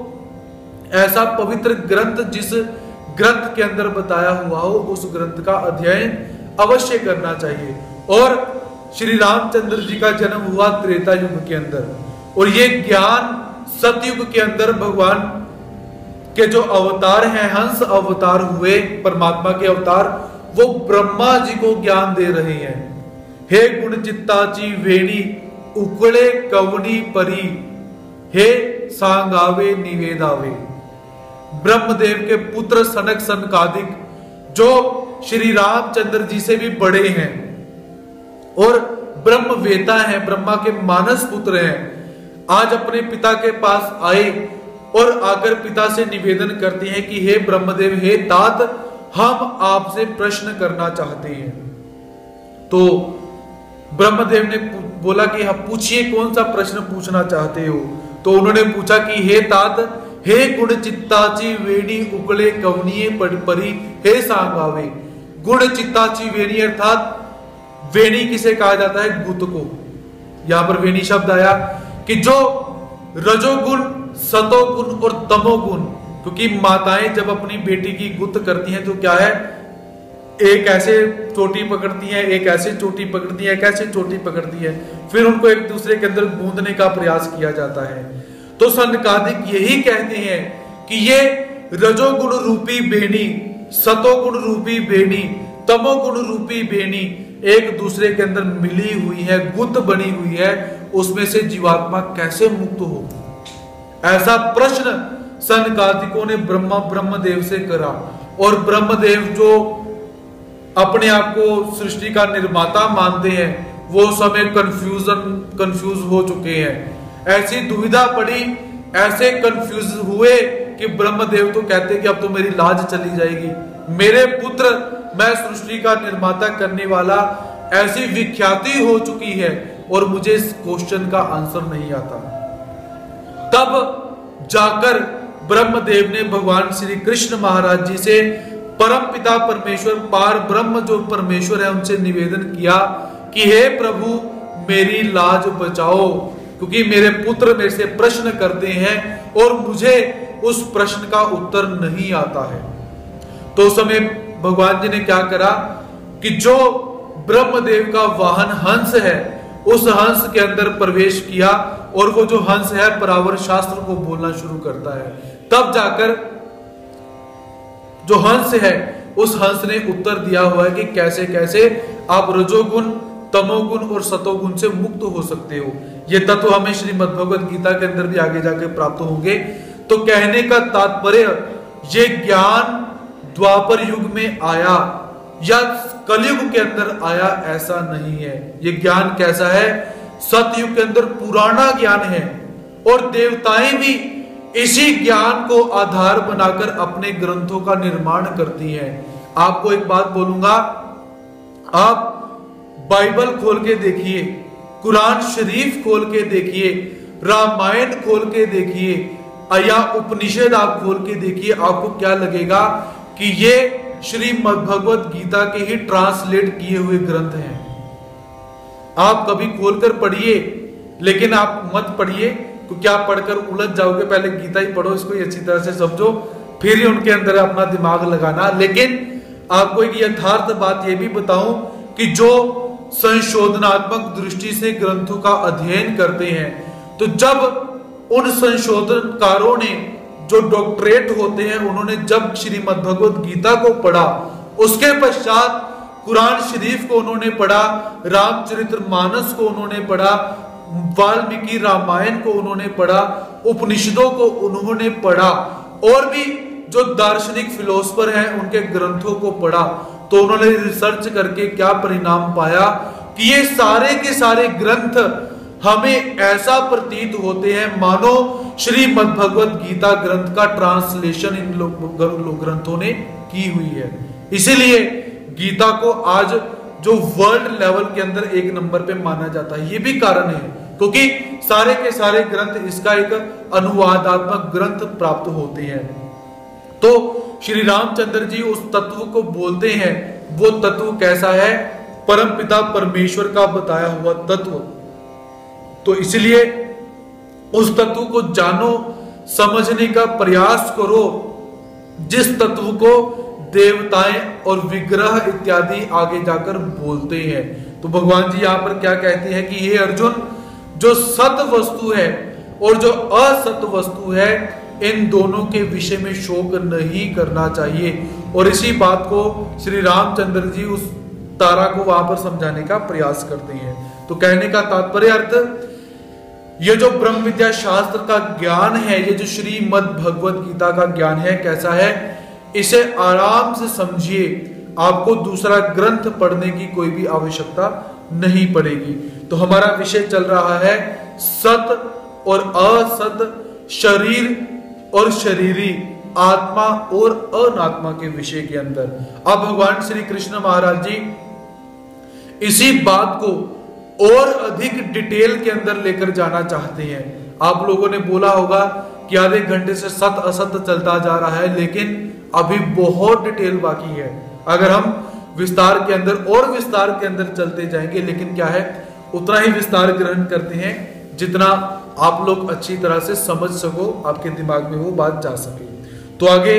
A: ऐसा पवित्र ग्रंथ जिस ग्रंथ के अंदर बताया हुआ हो, उस ग्रंथ का अध्ययन अवश्य करना चाहिए। और श्री रामचंद्र जी का जन्म हुआ त्रेता युग के अंदर, और ये ज्ञान सतयुग के अंदर भगवान के जो अवतार हैं, हंस अवतार हुए, परमात्मा के अवतार, वो ब्रह्मा जी को ज्ञान दे रहे हैं। हे गुण चित्ताची वेणी उकड़े कवनी परी, हे सांगावे निवेदावे। ब्रह्मदेव के पुत्र सनक सनकादिक, जो श्री रामचंद्र जी से भी बड़े हैं और ब्रह्मवेता हैं, ब्रह्मा के मानस पुत्र हैं, आज अपने पिता के पास आए और आकर पिता से निवेदन करते हैं कि हे ब्रह्मदेव, हे तात, हम आपसे प्रश्न करना चाहते हैं। तो ब्रह्मदेव ने बोला कि हाँ पूछिए, कौन सा प्रश्न पूछना चाहते हो? तो उन्होंने पूछा कि हे तात, हे गुण चित्ताची वेणी उकले कवनीय परी, हे सांगावे। गुण चित्ताची वेणी अर्थात वेणी किसे कहा जाता है, गुत को। यहां पर वेणी शब्द आया कि जो रजोगुण, सतोगुण और तमोगुण, क्योंकि माताएं जब अपनी बेटी की गुत करती हैं तो क्या है, एक ऐसे चोटी पकड़ती है, एक ऐसे चोटी पकड़ती है, एक ऐसे चोटी पकड़ती है, फिर उनको एक दूसरे के अंदर गूंदने का प्रयास किया जाता है। तो सनकादिक यही कहते हैं कि ये रजोगुण रूपी बेनी, सतोगुण रूपी बेनी, तमोगुण रूपी बेनी एक दूसरे के अंदर मिली हुई है, गुत बनी हुई है, उसमें से जीवात्मा कैसे मुक्त हो? ऐसा प्रश्न सनकादिकों ने ब्रह्मा ब्रह्मदेव से करा। और ब्रह्मदेव जो अपने आप को सृष्टि का निर्माता मानते हैं, वो समय कंफ्यूजन कंफ्यूज हो चुके हैं। ऐसी दुविधा पड़ी, ऐसे कंफ्यूज हुए कि ब्रह्मदेव तो कहते कि अब तो मेरी लाज चली जाएगी, मेरे पुत्र, मैं सृष्टि का निर्माता करने वाला, ऐसी विख्याति हो चुकी है और मुझे इस क्वेश्चन का आंसर नहीं आता। तब जाकर ब्रह्मदेव ने भगवान श्री कृष्ण महाराज जी से, परम पिता परमेश्वर, पार ब्रह्म जो परमेश्वर है, उनसे निवेदन किया कि हे प्रभु, मेरी लाज बचाओ, क्योंकि मेरे पुत्र मेरे से प्रश्न करते हैं और मुझे उस प्रश्न का उत्तर नहीं आता है। तो उस समय भगवान जी ने क्या करा कि जो ब्रह्मदेव का वाहन हंस है, उस हंस के अंदर प्रवेश किया, और वो जो हंस है परावर शास्त्र को बोलना शुरू करता है। तब जाकर जो हंस है, उस हंस ने उत्तर दिया हुआ है कि कैसे कैसे आप रजोगुण, तमोगुण और सतोगुण से मुक्त हो सकते हो। ये तत्व हमें श्रीमद् भगवत गीता के अंदर भी आगे जाके प्राप्त होंगे। तो कहने का तात्पर्य, ये ज्ञान द्वापर युग में आया या कलयुग के अंदर आया, ऐसा नहीं है। ये ज्ञान कैसा है, सतयुग के अंदर पुराना ज्ञान है, और देवताएं भी इसी ज्ञान को आधार बनाकर अपने ग्रंथों का निर्माण करती हैं। आपको एक बात बोलूंगा, आप बाइबल खोल के देखिए, कुरान शरीफ खोल के देखिए, रामायण खोल के देखिए, या उपनिषद आप खोल के देखिए, आपको क्या लगेगा कि ये श्रीमद् भगवत गीता के ही ट्रांसलेट किए हुए ग्रंथ हैं। आप कभी खोलकर पढ़िए, लेकिन आप मत पढ़िए क्योंकि आप पढ़कर उलझ जाओगे। पहले गीता ही पढ़ो, इसको अच्छी तरह से समझो, फिर ही उनके अंदर अपना दिमाग लगाना। लेकिन आपको एक यथार्थ बात यह भी बताऊं कि जो संशोधनात्मक दृष्टि से ग्रंथों का अध्ययन करते हैं, तो जब उन संशोधनकारों ने जो डॉक्टरेट होते हैं, उन्होंने जब श्रीमद् भगवत गीता को पढ़ा, उसके पश्चात कुरान शरीफ को उन्होंने पढ़ा, रामचरितमानस को उन्होंने पढ़ा, वाल्मीकि रामायण को उन्होंने पढ़ा, उपनिषदों को उन्होंने पढ़ा, और भी जो दार्शनिक फिलोसफर हैं उनके ग्रंथों को पढ़ा, तो उन्होंने रिसर्च करके क्या परिणाम पाया कि ये सारे के सारे ग्रंथ हमें ऐसा प्रतीत होते हैं मानो श्रीमद् भगवत गीता ग्रंथ का ट्रांसलेशन इन लोग ग्रंथों ने की हुई है। इसीलिए गीता को आज जो वर्ल्ड लेवल के अंदर एक नंबर पे माना जाता है, ये भी कारण है क्योंकि सारे के सारे ग्रंथ इसका एक अनुवादात्मक ग्रंथ प्राप्त होते हैं। तो श्री रामचंद्र जी उस तत्व को बोलते हैं, वो तत्व कैसा है? परमपिता परमेश्वर का बताया हुआ तत्व। तो इसलिए उस तत्व को जानो, समझने का प्रयास करो, जिस तत्व को देवताएं और विग्रह इत्यादि आगे जाकर बोलते हैं। तो भगवान जी यहां पर क्या कहते हैं कि हे अर्जुन, जो सत वस्तु है और जो असत वस्तु है, इन दोनों के विषय में शोक नहीं करना चाहिए। और इसी बात को श्री रामचंद्र जी उस तारा को वहां पर समझाने का प्रयास करते हैं। तो कहने का तात्पर्य अर्थ, ये जो ब्रह्म विद्या शास्त्र का ज्ञान है, ये जो श्रीमद् भगवत गीता का ज्ञान है, कैसा है? इसे आराम से समझिए, आपको दूसरा ग्रंथ पढ़ने की कोई भी आवश्यकता नहीं पड़ेगी। तो हमारा विषय चल रहा है सत और असत, शरीर और शरीरी, आत्मा और अनात्मा के विषय के अंदर। अब भगवान श्री कृष्ण महाराज जी इसी बात को और अधिक डिटेल के अंदर लेकर जाना चाहते हैं। आप लोगों ने बोला होगा कि आधे घंटे से सत असत चलता जा रहा है, लेकिन अभी बहुत डिटेल बाकी है। अगर हम विस्तार के अंदर और विस्तार के अंदर चलते जाएंगे, लेकिन क्या है, उतना ही विस्तार ग्रहण करते हैं जितना आप लोग अच्छी तरह से समझ सको, आपके दिमाग में वो बात जा सके। तो आगे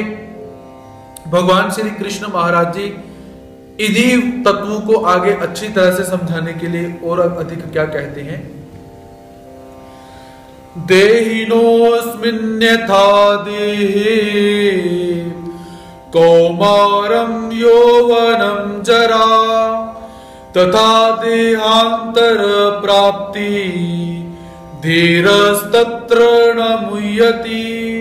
A: भगवान श्री कृष्ण महाराज जी इन्हीं तत्वों को आगे अच्छी तरह से समझाने के लिए और अधिक क्या कहते हैं? देहिनोऽस्मिन्यथा देहे कौमारं यौवनं जरा तथा देहांतर प्राप्ति धीरस्तत्र न मुह्यति।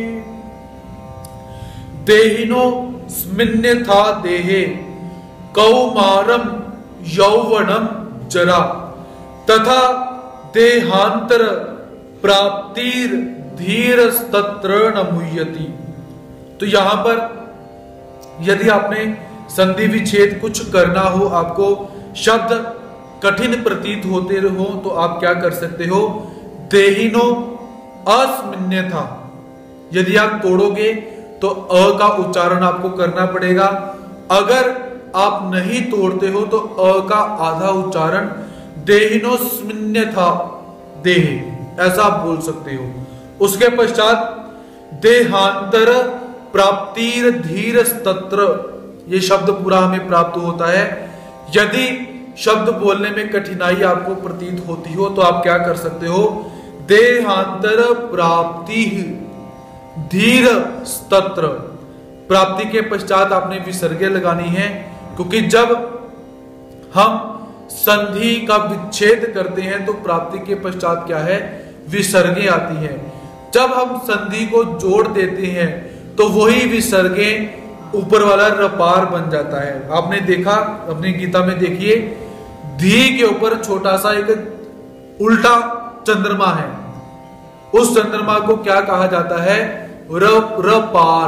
A: देहिनोऽस्मिन्यथा देहे कौमारम यौवनम जरा तथा देहांतर प्राप्तिर धीरस्तत्र न मुह्यति। तो यहां पर यदि आपने संधि विच्छेद कुछ करना हो, आपको शब्द कठिन प्रतीत होते हो, तो आप क्या कर सकते हो? देहिनो अस्मिन्यथा, यदि आप तोड़ोगे तो अ का उच्चारण आपको करना पड़ेगा। अगर आप नहीं तोड़ते हो तो अ का आधा उच्चारण देहिनोस्मिन्यथा, देह, ऐसा आप बोल सकते हो। उसके पश्चात देहांतर प्राप्तिर धीरस्तत्र, ये शब्द पूरा हमें प्राप्त होता है। यदि शब्द बोलने में कठिनाई आपको प्रतीत होती हो तो आप क्या कर सकते हो? देहांतर प्राप्ति धीर स्तत्र, प्राप्ति के पश्चात आपने विसर्गे लगानी है, क्योंकि जब हम संधि का विच्छेद करते हैं तो प्राप्ति के पश्चात क्या है? विसर्गे आती है। जब हम संधि को जोड़ देते हैं तो वही विसर्गे ऊपर वाला रपार बन जाता है। आपने देखा, अपनी गीता में देखिए, धी के ऊपर छोटा सा एक उल्टा चंद्रमा है, उस चंद्रमा को क्या कहा जाता है? र रपार।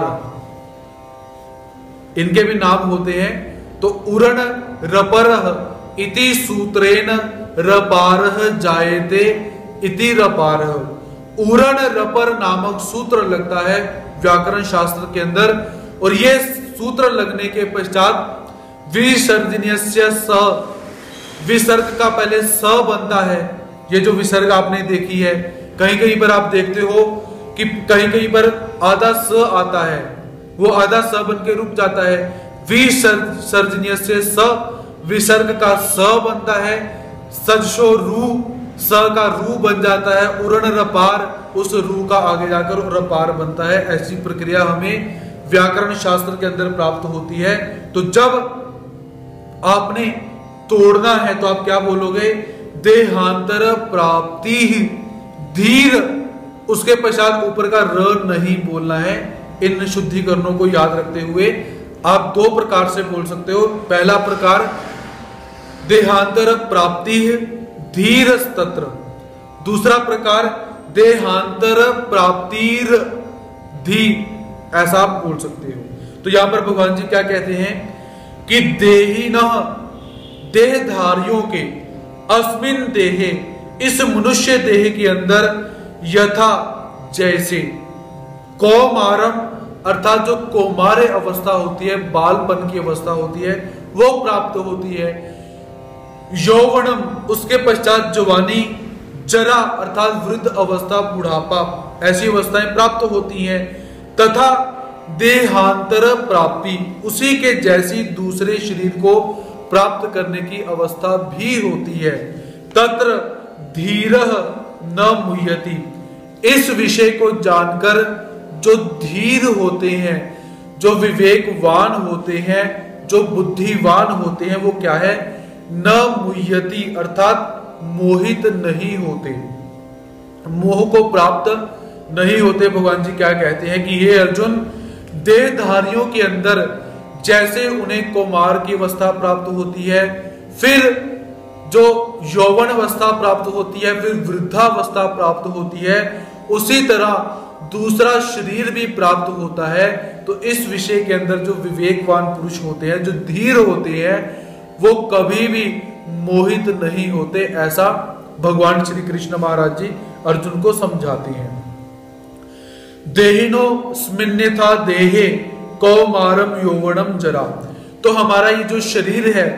A: इनके भी नाम होते हैं। तो उरण रपरः इति सूत्रेण रपारः जायते इति रपारः। उरण रपर नामक सूत्र लगता है व्याकरण शास्त्र के अंदर, और यह सूत्र लगने के पश्चात विसर्जनीय स, विसर्ग का पहले स बनता है। ये जो विसर्ग आपने देखी है, कहीं कहीं पर आप देखते हो कि कहीं कहीं पर आधा स आता है, वो आधा स बन के रुक जाता है। विसर्जनीय से स, विसर्ग का स बनता है, सजशो रू, स का रू बन जाता है, उरण रपार, उस रू का आगे जाकर रपार बनता है। ऐसी प्रक्रिया हमें व्याकरण शास्त्र के अंदर प्राप्त होती है। तो जब आपने तोड़ना है तो आप क्या बोलोगे? देहांतर प्राप्ति धीर, उसके पश्चात ऊपर का र नहीं बोलना है। इन शुद्धिकरणों को याद रखते हुए आप दो प्रकार से बोल सकते हो। पहला प्रकार देहांतर प्राप्ति धीर तत्र, दूसरा प्रकार देहांतर प्राप्तिर धी, ऐसा आप बोल सकते हो। तो यहां पर भगवान जी क्या कहते हैं कि देहिनः, देहधारियों के, अस्मिन देहे, इस मनुष्य देह के अंदर, यथा जैसे, कौमारम अर्थात जो कौमार्य अवस्था होती है, बालपन की अवस्था होती है, वो प्राप्त होती है। यौवनम, उसके पश्चात जवानी, जरा अर्थात वृद्ध अवस्था, बुढ़ापा, ऐसी अवस्थाएं प्राप्त होती हैं। तथा देहांतर प्राप्ति, उसी के जैसी दूसरे शरीर को प्राप्त करने की अवस्था भी होती है। तत्र धीरः न मुह्यति, इस विषय को जानकर जो धीर होते हैं, जो विवेकवान होते हैं, जो बुद्धिवान होते हैं, वो क्या है? न मुह्यति अर्थात मोहित नहीं होते, मोह को प्राप्त नहीं होते। भगवान जी क्या कहते हैं कि हे अर्जुन, देहधारियों के अंदर जैसे उन्हें कौमार की अवस्था प्राप्त होती है, फिर जो यौवन अवस्था प्राप्त होती है, फिर वृद्धावस्था प्राप्त होती है, उसी तरह दूसरा शरीर भी प्राप्त होता है। तो इस विषय के अंदर जो विवेकवान पुरुष होते हैं, जो धीर होते हैं, वो कभी भी मोहित नहीं होते, ऐसा भगवान श्री कृष्ण महाराज जी अर्जुन को समझाते हैं। देहिनो स्मिन्यथा देहे कौमारम यौवनम जरा, तो हमारा ये जो शरीर है,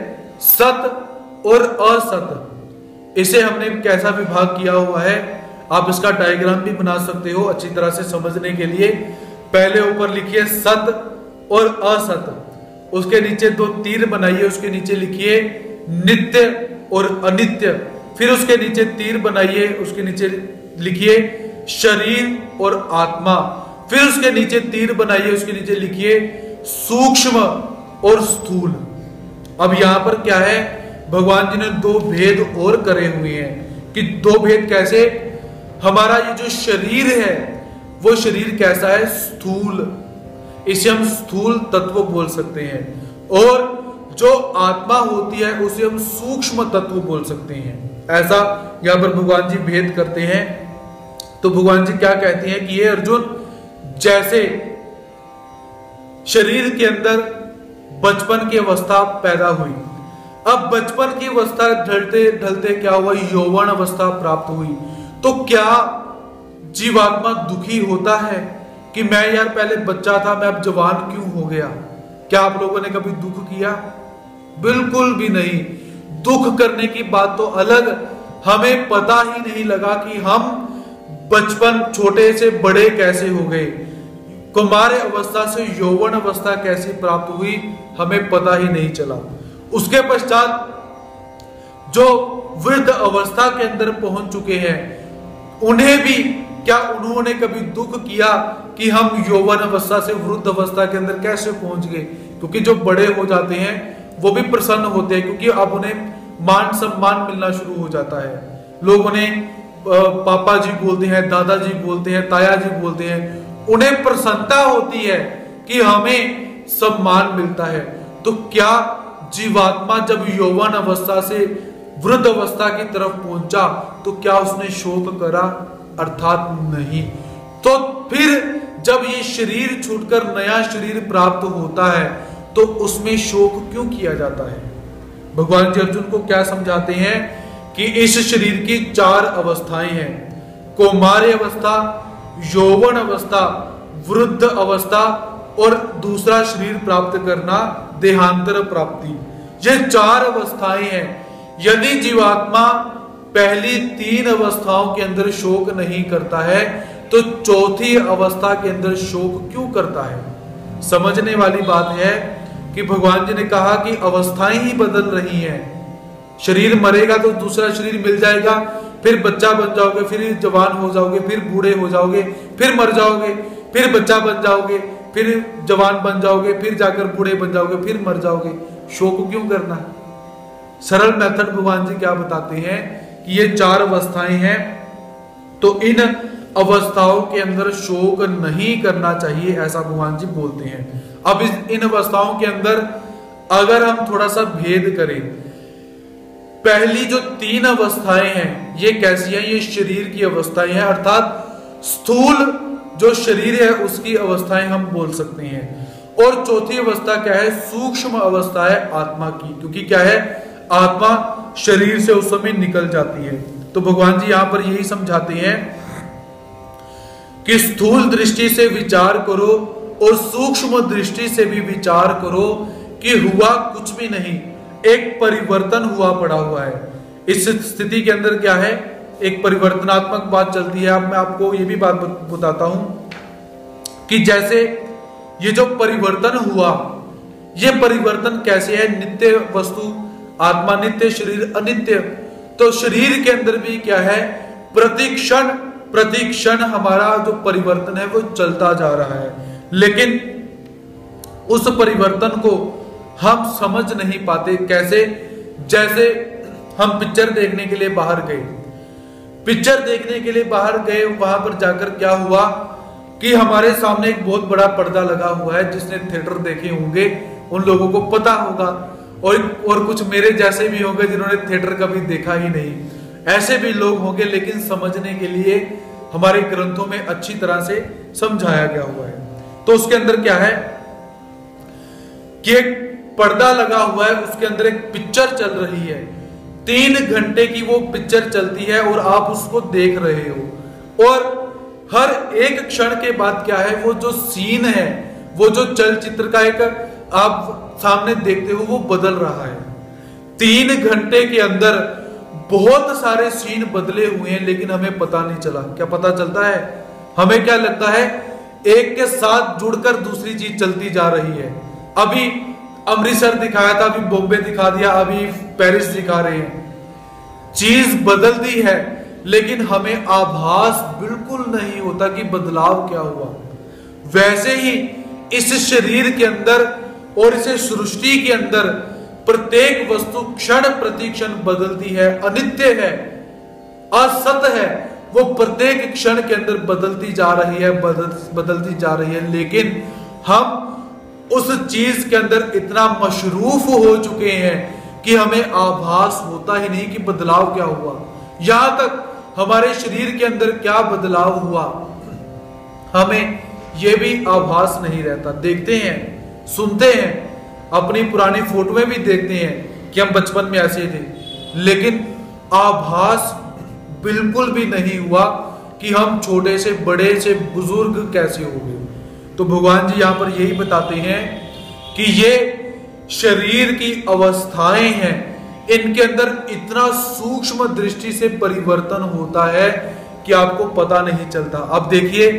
A: सत और असत, इसे हमने कैसा विभाग किया हुआ है? आप इसका डायग्राम भी बना सकते हो अच्छी तरह से समझने के लिए। पहले ऊपर लिखिए सत और असत, उसके नीचे दो तीर बनाइए, उसके नीचे लिखिए नित्य और अनित्य, फिर उसके नीचे तीर बनाइए, उसके नीचे लिखिए शरीर और आत्मा, फिर उसके नीचे तीर बनाइए, उसके नीचे लिखिए सूक्ष्म और स्थूल। अब यहां पर क्या है? भगवान जी ने दो भेद और करे हुए हैं कि दो भेद कैसे? हमारा ये जो शरीर है, वो शरीर कैसा है? स्थूल, इसे हम स्थूल तत्व बोल सकते हैं, और जो आत्मा होती है उसे हम सूक्ष्म तत्व बोल सकते हैं। ऐसा यहां पर भगवान जी भेद करते हैं। तो भगवान जी क्या कहते हैं कि ये अर्जुन, जैसे शरीर के अंदर बचपन की अवस्था पैदा हुई, अब बचपन की अवस्था ढलते ढलते क्या हुआ? यौवन अवस्था प्राप्त हुई। तो क्या जीवात्मा दुखी होता है कि मैं यार पहले बच्चा था, मैं अब जवान क्यों हो गया? क्या आप लोगों ने कभी दुख किया? बिल्कुल भी नहीं। दुख करने की बात तो अलग, हमें पता ही नहीं लगा कि हम बचपन छोटे से बड़े कैसे हो गए, कुमार अवस्था से यौवन अवस्था कैसे प्राप्त हुई, हमें पता ही नहीं चला। उसके पश्चात जो वृद्ध अवस्था के अंदर पहुंच चुके हैं, उन्हें भी क्या उन्होंने कभी दुख किया कि हम यौवन अवस्था से वृद्ध अवस्था के अंदर कैसे पहुंच गए? क्योंकि जो बड़े हो जाते हैं वो भी प्रसन्न होते हैं, क्योंकि अब उन्हें मान सम्मान मिलना शुरू हो जाता है। लोग उन्हें पापा जी बोलते हैं, दादाजी बोलते हैं, ताया जी बोलते हैं, उन्हें प्रसन्नता होती है कि हमें सम्मान मिलता है। तो क्या जीवात्मा जब यौवन अवस्था से वृद्ध अवस्था की तरफ पहुंचा तो क्या उसने शोक करा? अर्थात नहीं। तो फिर जब ये शरीर छूटकर नया शरीर प्राप्त होता है तो उसमें शोक क्यों किया जाता है? भगवान जी अर्जुन को क्या समझाते हैं कि इस शरीर की चार अवस्थाएं हैं। कौमार्य अवस्था, यौवन अवस्था, वृद्ध अवस्था और दूसरा शरीर प्राप्त करना, देहांतर प्राप्ति। ये चार अवस्थाएं हैं। यदि जीवात्मा पहली तीन अवस्थाओं के अंदर शोक नहीं करता है तो चौथी अवस्था के अंदर शोक क्यों करता है? समझने वाली बात है कि भगवान जी ने कहा कि अवस्थाएं ही बदल रही हैं। शरीर मरेगा तो दूसरा शरीर मिल जाएगा, फिर बच्चा बन जाओगे, फिर जवान हो जाओगे, फिर बूढ़े हो जाओगे, फिर मर जाओगे, फिर बच्चा बन जाओगे, फिर जवान बन जाओगे, फिर जाकर बूढ़े बन जाओगे, फिर मर जाओगे। शोक क्यों करना? सरल मेथड भगवान जी क्या बताते हैं कि ये चार अवस्थाएं हैं, तो इन अवस्थाओं के अंदर शोक नहीं करना चाहिए, ऐसा भगवान जी बोलते हैं। अब इस इन अवस्थाओं के अंदर अगर हम थोड़ा सा भेद करें, पहली जो तीन अवस्थाएं हैं ये कैसी हैं? ये शरीर की अवस्थाएं हैं, अर्थात स्थूल जो शरीर है उसकी अवस्थाएं हम बोल सकते हैं। और चौथी अवस्था क्या है? सूक्ष्म अवस्था है आत्मा की, क्योंकि क्या है, आत्मा शरीर से उस समय निकल जाती है। तो भगवान जी यहां पर यही समझाते हैं कि स्थूल दृष्टि से विचार करो और सूक्ष्म दृष्टि से भी विचार करो कि हुआ कुछ भी नहीं, एक परिवर्तन हुआ पड़ा हुआ है। इस स्थिति के अंदर क्या है, एक परिवर्तनात्मक बात चलती है। अब मैं आपको ये भी बात बताता हूं कि जैसे ये जो परिवर्तन हुआ, ये परिवर्तन कैसे है? नित्य वस्तु आत्मा नित्य, शरीर अनित्य। तो शरीर के अंदर भी क्या है, प्रतिक्षण प्रतिक्षण हमारा जो परिवर्तन है वो चलता जा रहा है, लेकिन उस परिवर्तन को हम समझ नहीं पाते। कैसे? जैसे हम पिक्चर देखने के लिए बाहर गए, पिक्चर देखने के लिए बाहर गए, वहां पर जाकर क्या हुआ कि हमारे सामने एक बहुत बड़ा पर्दा लगा हुआ है। जिसने थिएटर देखे होंगे उन लोगों को पता होगा, और और कुछ मेरे जैसे भी होंगे जिन्होंने थिएटर कभी देखा ही नहीं, ऐसे भी लोग होंगे। लेकिन समझने के लिए हमारे ग्रंथों में अच्छी तरह से समझाया गया हुआ है। तो उसके अंदर क्या है कि एक पर्दा लगा हुआ है, उसके अंदर एक पिक्चर चल रही है, तीन घंटे की वो पिक्चर चलती है और आप उसको देख रहे हो। और हर एक क्षण के बाद क्या है, वो जो सीन है, वो जो चलचित्र का एक आप सामने देखते हो वो बदल रहा है। तीन घंटे के अंदर बहुत सारे सीन बदले हुए हैं, लेकिन हमें पता नहीं चला। क्या पता चलता है? हमें क्या लगता है, एक के साथ जुड़कर दूसरी चीज चलती जा रही है। अभी अमृतसर दिखाया था, अभी बॉम्बे दिखा दिया, अभी पेरिस दिखा रहे हैं। चीज बदलती है, लेकिन हमें आभास बिल्कुल नहीं होता कि बदलाव क्या हुआ। वैसे ही इस शरीर के अंदर और इस सृष्टि के अंदर प्रत्येक वस्तु क्षण प्रतिक्षण बदलती है, अनित्य है, असत है। वो प्रत्येक क्षण के अंदर बदलती जा रही है, बदल बदलती जा रही है, लेकिन हम उस चीज के अंदर इतना मशरूफ हो चुके हैं कि हमें आभास होता ही नहीं कि बदलाव क्या हुआ। यहां तक हमारे शरीर के अंदर क्या बदलाव हुआ हमें यह भी आभास नहीं रहता। देखते हैं, सुनते हैं, अपनी पुरानी फोटो में भी देखते हैं कि हम बचपन में ऐसे थे, लेकिन आभास बिल्कुल भी नहीं हुआ कि हम छोटे से बड़े से बुजुर्ग कैसे हो गए। तो भगवान जी यहां पर यही बताते हैं कि ये शरीर की अवस्थाएं हैं, इनके अंदर इतना सूक्ष्म दृष्टि से परिवर्तन होता है कि आपको पता नहीं चलता। अब देखिए,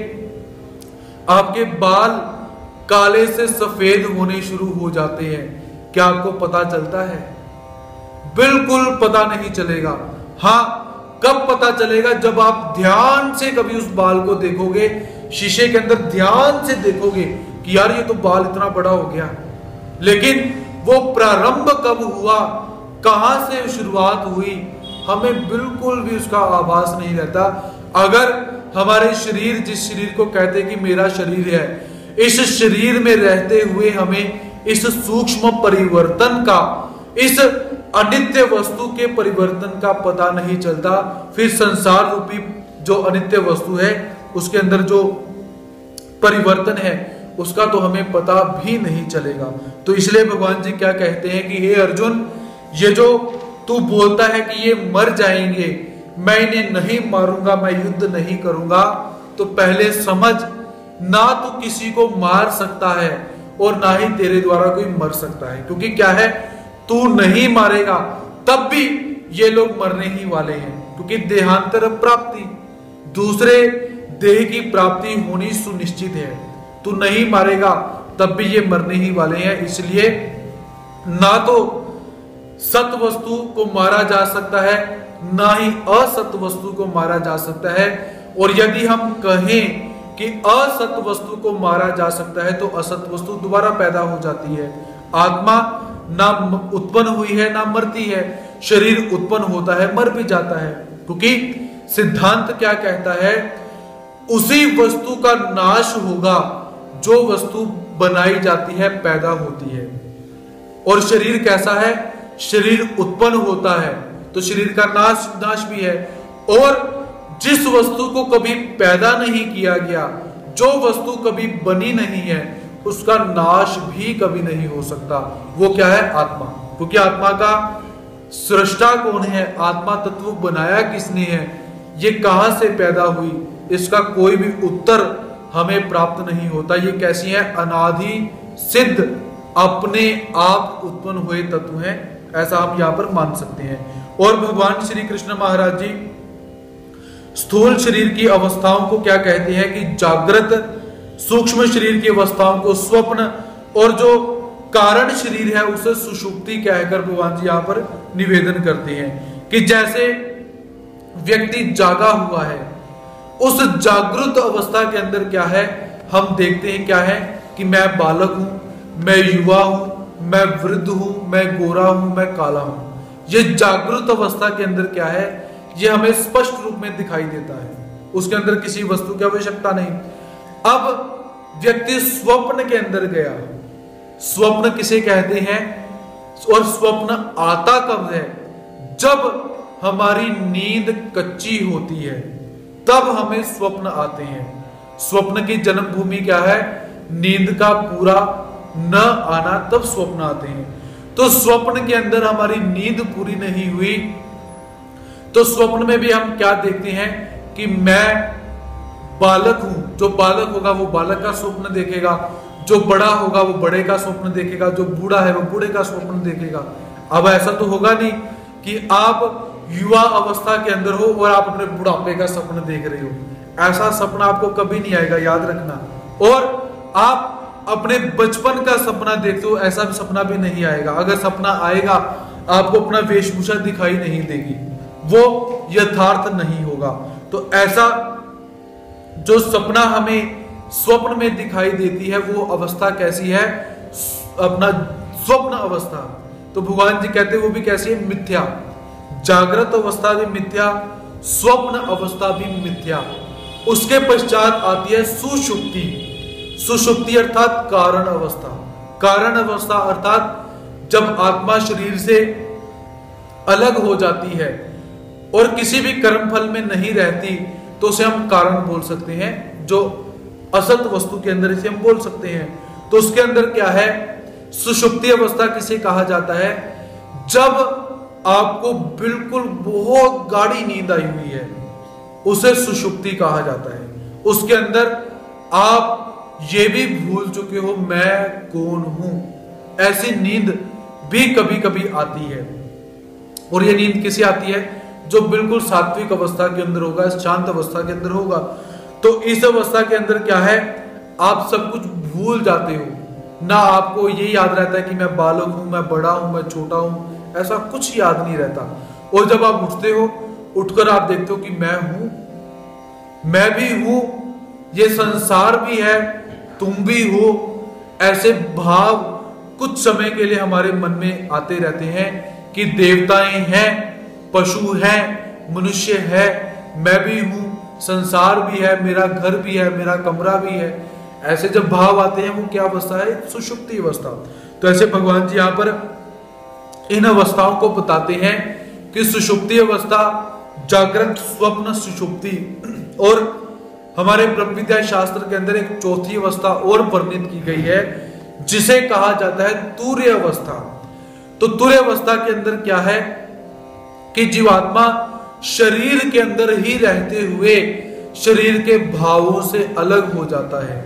A: आपके बाल काले से सफेद होने शुरू हो जाते हैं, क्या आपको पता चलता है? बिल्कुल पता नहीं चलेगा। हाँ, कब पता चलेगा? जब आप ध्यान से कभी उस बाल को देखोगे, शीशे के अंदर ध्यान से देखोगे कि यार ये तो बाल इतना बड़ा हो गया। लेकिन वो प्रारंभ कब हुआ, कहां से शुरुआत हुई, हमें बिल्कुल भी उसका आभास नहीं रहता। अगर हमारे शरीर, जिस शरीर को कहते हैं कि मेरा शरीर है, इस शरीर में रहते हुए हमें इस सूक्ष्म परिवर्तन का, इस अनित्य वस्तु के परिवर्तन का पता नहीं चलता, फिर संसार रूपी जो अनित्य वस्तु है उसके अंदर जो परिवर्तन है उसका तो हमें पता भी नहीं चलेगा। तो इसलिए भगवान जी क्या कहते हैं कि हे अर्जुन, ये जो तू बोलता है कि ये मर जाएंगे, मैं इन्हें नहीं मारूंगा, मैं युद्ध नहीं करूंगा, तो पहले समझ, ना तो किसी को मार सकता है और ना ही तेरे द्वारा कोई मर सकता है। क्योंकि क्या है, तू नहीं मारेगा तब भी ये लोग मरने ही वाले हैं। क्योंकि देहांतर प्राप्ति, दूसरे देह की प्राप्ति होनी सुनिश्चित है। तू नहीं मारेगा तब भी ये मरने ही वाले हैं। इसलिए ना तो सत वस्तु को मारा जा सकता है, ना ही असत वस्तु को मारा जा सकता है। और यदि हम कहें कि असत वस्तु को मारा जा सकता है तो असत वस्तु दोबारा पैदा हो जाती है। आत्मा ना उत्पन्न हुई है ना मरती है, शरीर उत्पन्न होता है, मर भी जाता है। क्योंकि सिद्धांत क्या कहता है, उसी वस्तु का नाश होगा जो वस्तु बनाई जाती है, पैदा होती है। और शरीर कैसा है, शरीर उत्पन्न होता है तो शरीर का नाश नाश भी है। और जिस वस्तु को कभी पैदा नहीं किया गया, जो वस्तु कभी बनी नहीं है, उसका नाश भी कभी नहीं हो सकता। वो क्या है, आत्मा। क्योंकि आत्मा का सृष्टा कौन है, आत्मा तत्व बनाया किसने है, ये कहां से पैदा हुई, इसका कोई भी उत्तर हमें प्राप्त नहीं होता। ये कैसी है, अनादि सिद्ध अपने आप उत्पन्न हुए तत्व हैं, ऐसा हम यहां पर मान सकते हैं। और भगवान श्री कृष्ण महाराज जी स्थूल शरीर की अवस्थाओं को क्या कहते हैं कि जागृत, सूक्ष्म शरीर की अवस्थाओं को स्वप्न, और जो कारण शरीर है उसे सुषुप्ति कहकर भगवान जी यहां पर निवेदन करते हैं कि जैसे व्यक्ति जागा हुआ है, उस जागृत अवस्था के अंदर क्या है, हम देखते हैं क्या है कि मैं बालक हूं, मैं युवा हूं, मैं वृद्ध हूं, मैं गोरा हूं, मैं काला हूं। ये जागृत अवस्था के अंदर क्या है, ये हमें स्पष्ट रूप में दिखाई देता है, उसके अंदर किसी वस्तु की आवश्यकता नहीं। अब व्यक्ति स्वप्न के अंदर गया, स्वप्न किसे कहते हैं, और स्वप्न आता कब है, जब हमारी नींद कच्ची होती है तब हमें स्वप्न आते हैं। स्वप्न की जन्मभूमि क्या है, नींद का पूरा न आना, तब स्वप्न आते हैं। तो स्वप्न के अंदर हमारी नींद पूरी नहीं हुई तो स्वप्न में भी हम क्या देखते हैं कि मैं बालक हूं, जो बालक होगा वो बालक का स्वप्न देखेगा, जो बड़ा होगा वो बड़े का स्वप्न देखेगा, जो बूढ़ा है वो बूढ़े का स्वप्न देखेगा। अब ऐसा तो होगा नहीं कि आप युवा अवस्था के अंदर हो और आप अपने बुढ़ापे का सपना देख रहे हो, ऐसा सपना आपको कभी नहीं आएगा, याद रखना। और आप अपने बचपन का सपना देखते हो, ऐसा भी सपना भी नहीं आएगा। अगर सपना आएगा आपको अपना वेशभूषा दिखाई नहीं देगी, वो यथार्थ नहीं होगा। तो ऐसा जो सपना हमें स्वप्न में दिखाई देती है वो अवस्था कैसी है, अपना स्वप्न अवस्था। तो भगवान जी कहते हैं वो भी कैसी है, मिथ्या। जागृत अवस्था भी मिथ्या, स्वप्न अवस्था भी मिथ्या। उसके पश्चात आती है सुषुप्ति। सुषुप्ति अर्थात कारण अवस्था। कारण अवस्था अर्थात जब आत्मा शरीर से अलग हो जाती है और किसी भी कर्म फल में नहीं रहती तो उसे हम कारण बोल सकते हैं। जो असत वस्तु के अंदर इसे हम बोल सकते हैं। तो उसके अंदर क्या है, सुषुप्ति अवस्था किसे कहा जाता है, जब आपको बिल्कुल बहुत गाढ़ी नींद आई हुई है उसे सुषुप्ति कहा जाता है। उसके अंदर आप ये भी भूल चुके हो मैं कौन हूं, ऐसी नींद भी कभी कभी आती है। और ये नींद किसे आती है, जो बिल्कुल सात्विक अवस्था के अंदर होगा, शांत अवस्था के अंदर होगा। तो इस अवस्था के अंदर क्या है, आप सब कुछ भूल जाते हो, ना आपको ये याद रहता है कि मैं बालक हूं, मैं बड़ा हूं, मैं छोटा हूं, ऐसा कुछ याद नहीं रहता। और जब आप उठते हो, उठकर आप देखते हो कि मैं हूं, मैं भी हूं, ये संसार भी है, तुम भी हो। ऐसे भाव कुछ समय के लिए हमारे मन में आते रहते हैं कि देवताएं हैं, पशु हैं, मनुष्य है, मैं भी हूं, संसार भी है, मेरा घर भी है, मेरा कमरा भी है। ऐसे जब भाव आते हैं वो क्या अवस्था है, सुषुप्ति अवस्था। तो ऐसे भगवान जी यहां पर इन अवस्थाओं को बताते हैं कि सुषुप्ति अवस्था, जागृत, स्वप्न, सुषुप्ति। और हमारे ब्रह्म विद्या शास्त्र के अंदर एक चौथी अवस्था और वर्णित की गई है जिसे कहा जाता है तुर्य अवस्था। तो तुर्य अवस्था के अंदर क्या है कि जीवात्मा शरीर के अंदर ही रहते हुए शरीर के भावों से अलग हो जाता है।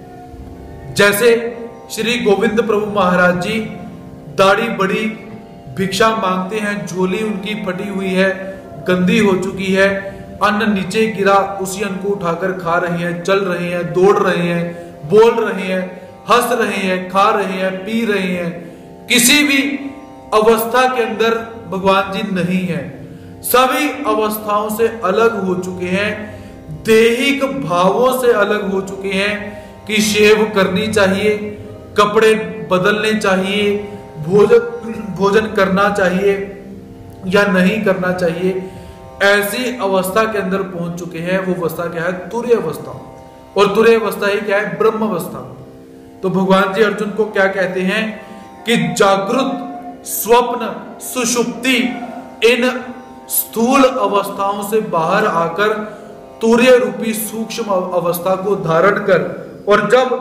A: जैसे श्री गोविंद प्रभु महाराज जी दाढ़ी बड़ी, भिक्षा मांगते हैं, झोली उनकी फटी हुई है, गंदी हो चुकी है, अन्न नीचे गिरा, उसी अन्न को उठाकर खा रहे हैं, चल रहे हैं, दौड़ रहे हैं, बोल रहे हैं, हंस रहे हैं, खा रहे हैं, पी रहे हैं। किसी भी अवस्था के अंदर भगवान जी नहीं है, सभी अवस्थाओं से अलग हो चुके हैं, देहिक भावों से अलग हो चुके हैं कि शेव करनी चाहिए, कपड़े बदलने चाहिए, भोजन भोजन करना चाहिए या नहीं करना चाहिए। ऐसी अवस्था के अंदर पहुंच चुके हैं। वो अवस्था क्या है? तुर्य अवस्था। और तुर्य अवस्था ही क्या है? ब्रह्म अवस्था। तो भगवान जी अर्जुन को क्या कहते हैं कि जागृत, स्वप्न, सुषुप्ति, इन स्थूल अवस्थाओं से बाहर आकर तुर्य रूपी सूक्ष्म अवस्था को धारण कर, और जब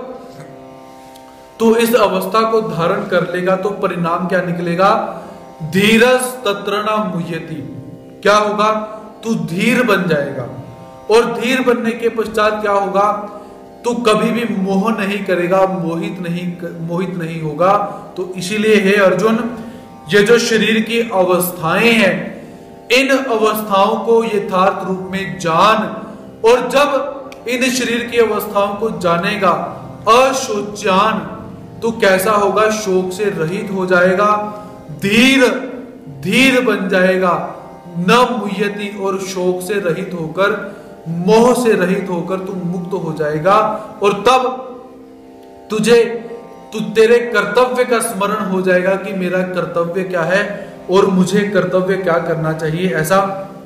A: तू इस अवस्था को धारण कर लेगा तो परिणाम क्या निकलेगा? धीरस तत्र न मुह्यति। क्या होगा? तू धीर बन जाएगा, और धीर बनने के पश्चात क्या होगा? तू कभी भी मोह नहीं करेगा, मोहित नहीं मोहित नहीं होगा। तो इसीलिए हे अर्जुन, ये जो शरीर की अवस्थाएं हैं, इन अवस्थाओं को यथार्थ रूप में जान, और जब इन शरीर की अवस्थाओं को जानेगा अशोच्यान, तो कैसा होगा? शोक से रहित हो जाएगा, धीर धीर बन जाएगा, न मुह्यति, और शोक से रहित होकर, मोह से रहित होकर तू मुक्त हो जाएगा। और तब तुझे तु तेरे कर्तव्य का स्मरण हो जाएगा कि मेरा कर्तव्य क्या है और मुझे कर्तव्य क्या करना चाहिए। ऐसा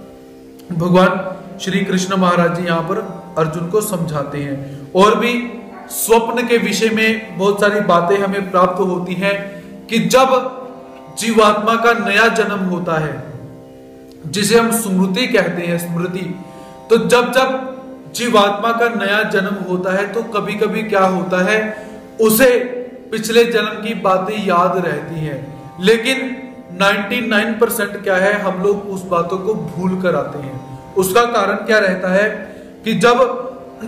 A: भगवान श्री कृष्ण महाराज जी यहाँ पर अर्जुन को समझाते हैं। और भी स्वप्न के विषय में बहुत सारी बातें हमें प्राप्त होती हैं कि जब जीवात्मा का नया जन्म होता है, जिसे हम स्मृति कहते हैं, स्मृति, तो जब जब जीवात्मा का नया जन्म होता है तो कभी कभी क्या होता है, उसे पिछले जन्म की बातें याद रहती हैं, लेकिन निन्यानवे परसेंट क्या है, हम लोग उस बातों को भूल कर आते हैं। उसका कारण क्या रहता है कि जब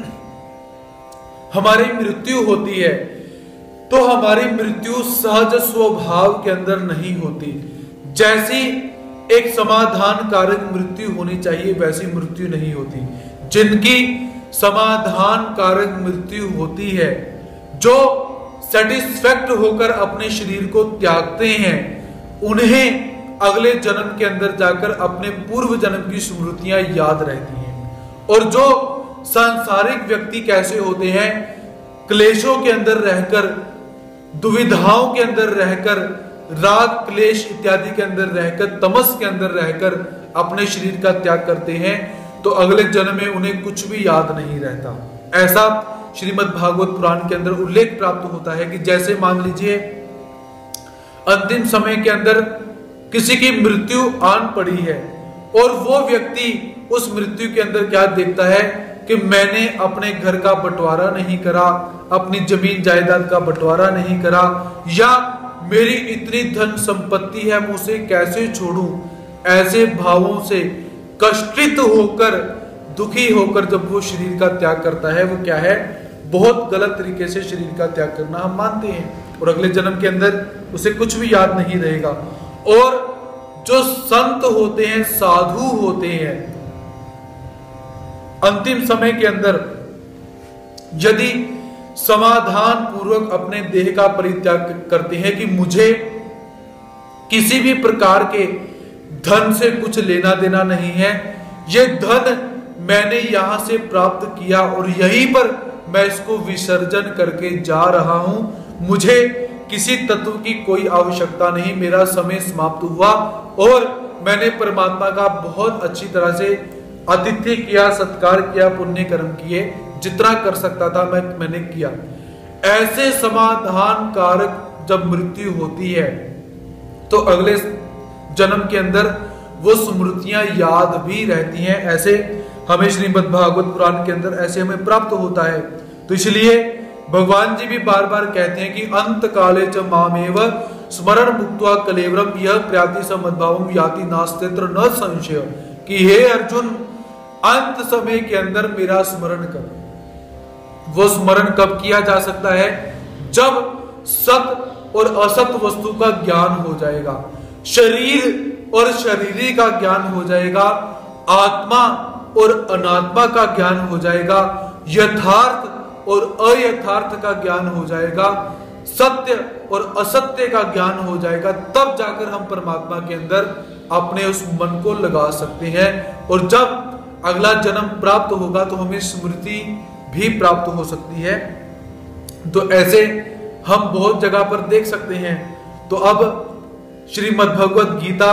A: हमारी मृत्यु होती है तो हमारी मृत्यु सहज स्वभाव के अंदर नहीं होती। जैसी एक समाधान कारक मृत्यु होनी चाहिए वैसी मृत्यु नहीं होती। जिनकी समाधान कारक मृत्यु होती है, जो सेटिस्फैक्ट होकर अपने शरीर को त्यागते हैं, उन्हें अगले जन्म के अंदर जाकर अपने पूर्व जन्म की स्मृतियां याद रहती हैं। और जो सांसारिक व्यक्ति कैसे होते हैं, क्लेशों के अंदर रहकर, दुविधाओं के अंदर रहकर, राग क्लेश इत्यादि के अंदर रहकर, तमस के अंदर रहकर अपने शरीर का त्याग करते हैं, तो अगले जन्म में उन्हें कुछ भी याद नहीं रहता। ऐसा श्रीमद् भागवत पुराण के अंदर उल्लेख प्राप्त होता है कि जैसे मान लीजिए अंतिम समय के अंदर किसी की मृत्यु आन पड़ी है, और वो व्यक्ति उस मृत्यु के अंदर क्या देखता है कि मैंने अपने घर का बंटवारा नहीं करा, अपनी जमीन जायदाद का बंटवारा नहीं करा, या मेरी इतनी धन संपत्ति है, मैं उसे कैसे छोड़ूं। ऐसे भावों से कष्टित होकर, दुखी होकर जब वो शरीर का त्याग करता है, वो क्या है, बहुत गलत तरीके से शरीर का त्याग करना हम मानते हैं, और अगले जन्म के अंदर उसे कुछ भी याद नहीं रहेगा। और जो संत होते हैं, साधु होते हैं, अंतिम समय के अंदर यदि समाधान पूर्वक अपने देह का परित्याग करते हैं कि मुझे किसी भी प्रकार के धन से कुछ लेना देना नहीं है, ये धन मैंने यहां से प्राप्त किया और यहीं पर मैं इसको विसर्जन करके जा रहा हूं, मुझे किसी तत्व की कोई आवश्यकता नहीं, मेरा समय समाप्त हुआ और मैंने परमात्मा का बहुत अच्छी तरह से आतिथ्य किया, सत्कार किया, पुण्य कर्म किए, जितना कर सकता था मैं मैंने किया। ऐसे समाधान कारक जब मृत्यु होती है तो अगले जन्म के अंदर वो स्मृतियां याद भी रहती हैं। ऐसे हमें श्रीमद् भागवत पुराण के अंदर ऐसे हमें प्राप्त होता है। तो इसलिए भगवान जी भी बार बार कहते हैं कि अंत काले च मामेव स्मरण मुक्त्वा कलेवरम यह प्रयाति समद्भावम याति नास्त्यत्र न संशय, कि हे अर्जुन, अंत समय के अंदर मेरा स्मरण कर। वो स्मरण कब किया जा सकता है? जब सत और असत वस्तु का ज्ञान हो जाएगा, शरीर और शरीरी का ज्ञान हो जाएगा, आत्मा और अनात्मा का ज्ञान हो जाएगा, यथार्थ और अयथार्थ का ज्ञान हो जाएगा, सत्य और असत्य का ज्ञान हो जाएगा। तब जाकर हम परमात्मा के अंदर अपने उस मन को लगा सकते हैं। और जब अगला जन्म प्राप्त होगा तो हमें स्मृति भी प्राप्त हो सकती है। तो ऐसे हम बहुत जगह पर देख सकते हैं। तो अब श्रीमद् भगवत गीता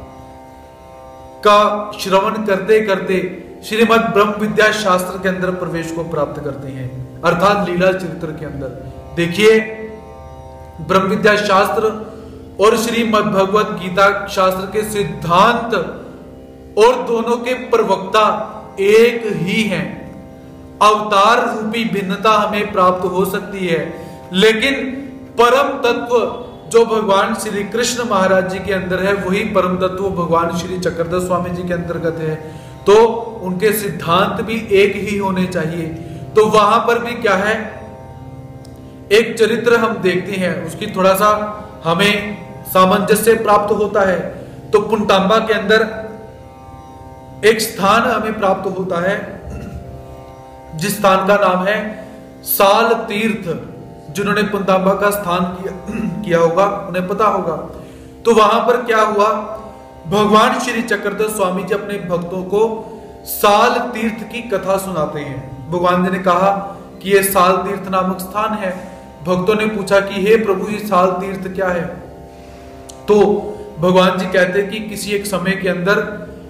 A: का श्रवण करते करते श्रीमद् ब्रह्म विद्या शास्त्र के अंदर प्रवेश को प्राप्त करते हैं, अर्थात लीला चरित्र के अंदर। देखिए, ब्रह्म विद्या शास्त्र और श्रीमद् भगवत गीता शास्त्र के सिद्धांत और दोनों के प्रवक्ता एक ही हैं। अवतार रूपी भिन्नता हमें प्राप्त हो सकती है, लेकिन परम तत्व जो भगवान श्री कृष्ण महाराज जी के अंदर है, वही परम तत्व भगवान श्री चक्रधर स्वामी जी के अंतर्गत है। तो उनके सिद्धांत भी एक ही होने चाहिए। तो वहां पर भी क्या है, एक चरित्र हम देखते हैं, उसकी थोड़ा सा हमें सामंजस्य प्राप्त होता है। तो पुंटांबा के अंदर एक स्थान हमें प्राप्त होता है, जिस स्थान का नाम है साल तीर्थ। जिन्होंने पुंटांबा का स्थान किया, किया होगा उन्हें पता होगा। तो वहां पर क्या हुआ, भगवान श्री चक्रधर स्वामी जी अपने भक्तों को साल तीर्थ की कथा सुनाते हैं। भगवान जी ने कहा कि यह साल तीर्थ नामक स्थान है। भक्तों ने पूछा कि हे प्रभु, ये साल तीर्थ क्या है? तो भगवान जी कहते कि किसी एक समय के अंदर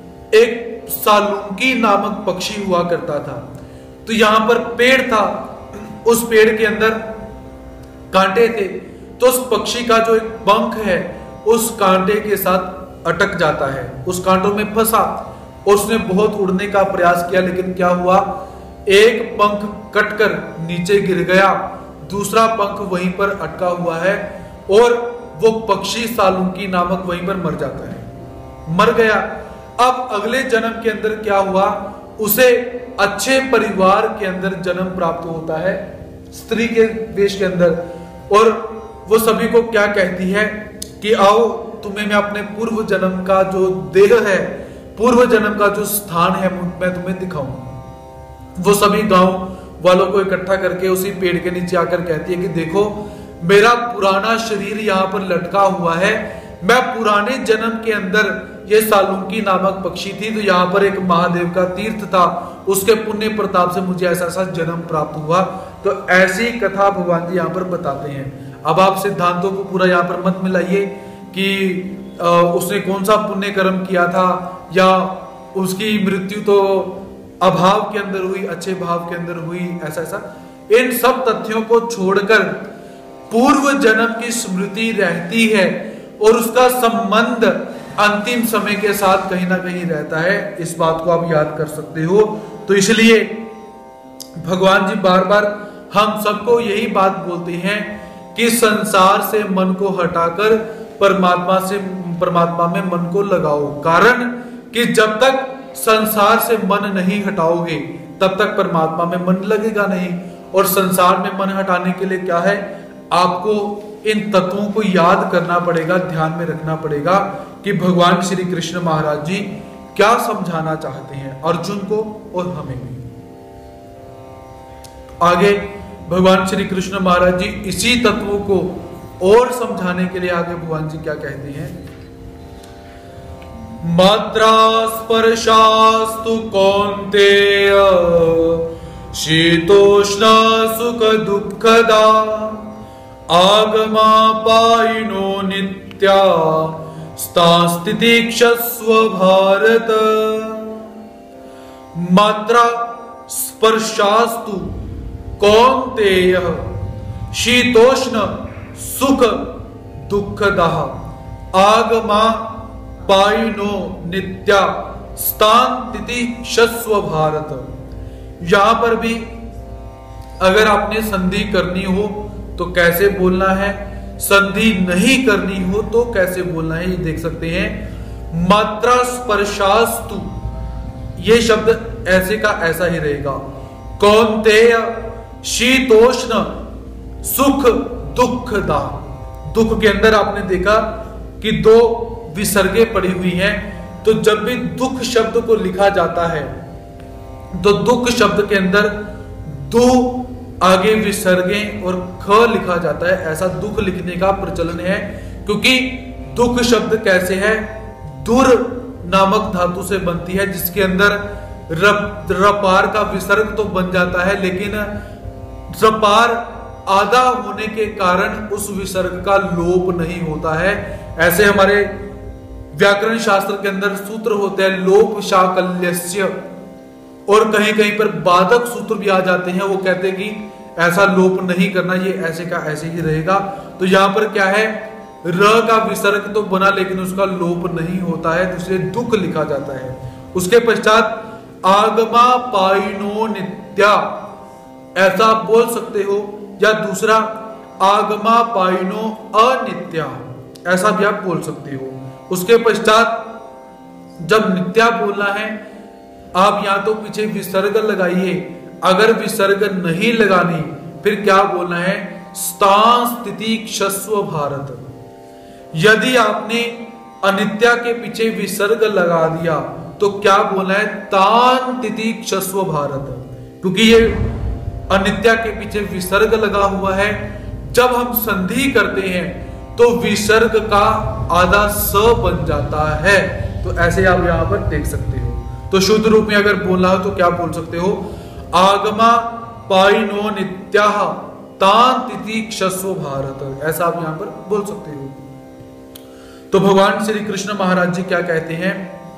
A: एक सालुंकी नामक पक्षी हुआ करता था। तो यहां पर पेड़ था, उस पेड़ के अंदर कांटे थे। तो उस पक्षी का जो एक पंख है उस कांटे के साथ अटक जाता है, उस कांटों में फंसा और उसने बहुत उड़ने का प्रयास किया, लेकिन क्या हुआ, एक पंख कटकर नीचे गिर गया, दूसरा पंख वहीं पर अटका हुआ है और वो पक्षी सालुंकी नामक वहीं पर मर जाता है, मर गया। अब अगले जन्म के अंदर क्या हुआ, उसे अच्छे परिवार के अंदर जन्म प्राप्त होता है, स्त्री के वेश के अंदर। और वो सभी को क्या कहती है कि आओ, तुम्हें मैं अपने पूर्व जन्म का जो देह है, पूर्व जन्म का जो स्थान है, मैं तुम्हें दिखाऊं। वो सभी गांव वालों को इकट्ठा करके उसी पेड़ के नीचे आकर कहती है कि देखो, मेरा पुराना शरीर यहाँ पर लटका हुआ है। मैं पुराने जन्म के अंदर ये सालुंकी नामक पक्षी थी, तो यहाँ पर एक महादेव का तीर्थ था, उसके पुण्य प्रताप से मुझे ऐसा ऐसा जन्म प्राप्त हुआ। तो ऐसी कथा भगवान जी यहाँ पर बताते हैं। अब आप सिद्धांतों को पूरा यहाँ पर मत मिलाइए कि उसने कौन सा पुण्य कर्म किया था, या उसकी मृत्यु तो अभाव के अंदर हुई, अच्छे भाव के अंदर हुई, ऐसा ऐसा। इन सब तथ्यों को छोड़कर पूर्व जन्म की स्मृति रहती है और उसका संबंध अंतिम समय के साथ कहीं ना कहीं रहता है। इस बात को आप याद कर सकते हो। तो इसलिए भगवान जी बार बार हम सबको यही बात बोलते हैं कि संसार से मन को हटाकर परमात्मा से परमात्मा में मन को लगाओ। कारण कि जब तक संसार से मन नहीं हटाओगे तब तक परमात्मा में मन लगेगा नहीं। और संसार में मन हटाने के लिए क्या है, आपको इन तत्वों को याद करना पड़ेगा, ध्यान में रखना पड़ेगा कि भगवान श्री कृष्ण महाराज जी क्या समझाना चाहते हैं अर्जुन को और हमें भी। आगे भगवान श्री कृष्ण महाराज जी इसी तत्वों को और समझाने के लिए आगे भगवान जी क्या कहते हैं, मात्रा स्पर्शास्तु कौन्तेय शीतोष्ण सुख दुःखदा आगमापायिनो नित्या स्थितिक्षस्व भारत। मात्रा स्पर्शास्तु कौन्तेय शीतोष्ण सुख दुःखदा आगमा पायिनो नित्या स्थितिक्षस्व भारत। यहां पर भी अगर आपने संधि करनी हो तो कैसे बोलना है, संधि नहीं करनी हो तो कैसे बोलना है, ये देख सकते हैं। मात्रा स्पर्शास्तु ये शब्द ऐसे का ऐसा ही रहेगा। कौन्तेय शीतोष्ण सुख दुखदा। दुख के अंदर आपने देखा कि दो विसर्गे पड़ी हुई हैं, तो जब भी दुख शब्द को लिखा जाता है तो दुख शब्द के अंदर दो आगे विसर्गे और ख लिखा जाता है। ऐसा दुख लिखने का प्रचलन है, क्योंकि दुख शब्द कैसे है, दुर नामक धातु से बनती है, जिसके अंदर रप, रपार का विसर्ग तो बन जाता है, लेकिन रपार आधा होने के कारण उस विसर्ग का लोप नहीं होता है। ऐसे हमारे व्याकरण शास्त्र के अंदर सूत्र होते हैं लोप शाकल्यस्य, और कहीं कहीं पर बाधक सूत्र भी आ जाते हैं, वो कहते हैं कि ऐसा लोप नहीं करना, ये ऐसे का ऐसे ही रहेगा। तो यहां पर क्या है, र का विसर्ग तो बना लेकिन उसका लोप नहीं होता है, दूसरे दुख लिखा जाता है। उसके पश्चात आगमा पाइनो नित्या, ऐसा आप बोल सकते हो, या दूसरा आगमा पाइनो अनित्या, ऐसा भी आप बोल सकते हो। उसके पश्चात जब नित्या बोलना है, आप या तो पीछे विसर्ग लगाइए, अगर विसर्ग नहीं लगानी फिर क्या बोलना है, स्थान स्थिति क्षस्व भारत। यदि आपने अनित्या के पीछे विसर्ग लगा दिया तो क्या बोलना है, तान तिथि क्षस्व भारत, क्योंकि ये अनित्या के पीछे विसर्ग लगा हुआ है। जब हम संधि करते हैं तो विसर्ग का आधा स बन जाता है, तो ऐसे आप यहां पर देख सकते हो। तो शुद्ध रूप में अगर बोलना हो तो क्या बोल सकते हो, आगमा पाइनो नित्याह तान तिथि क्षस्व भारत, ऐसा आप यहां पर बोल सकते हो। तो भगवान श्री कृष्ण महाराज जी क्या कहते हैं,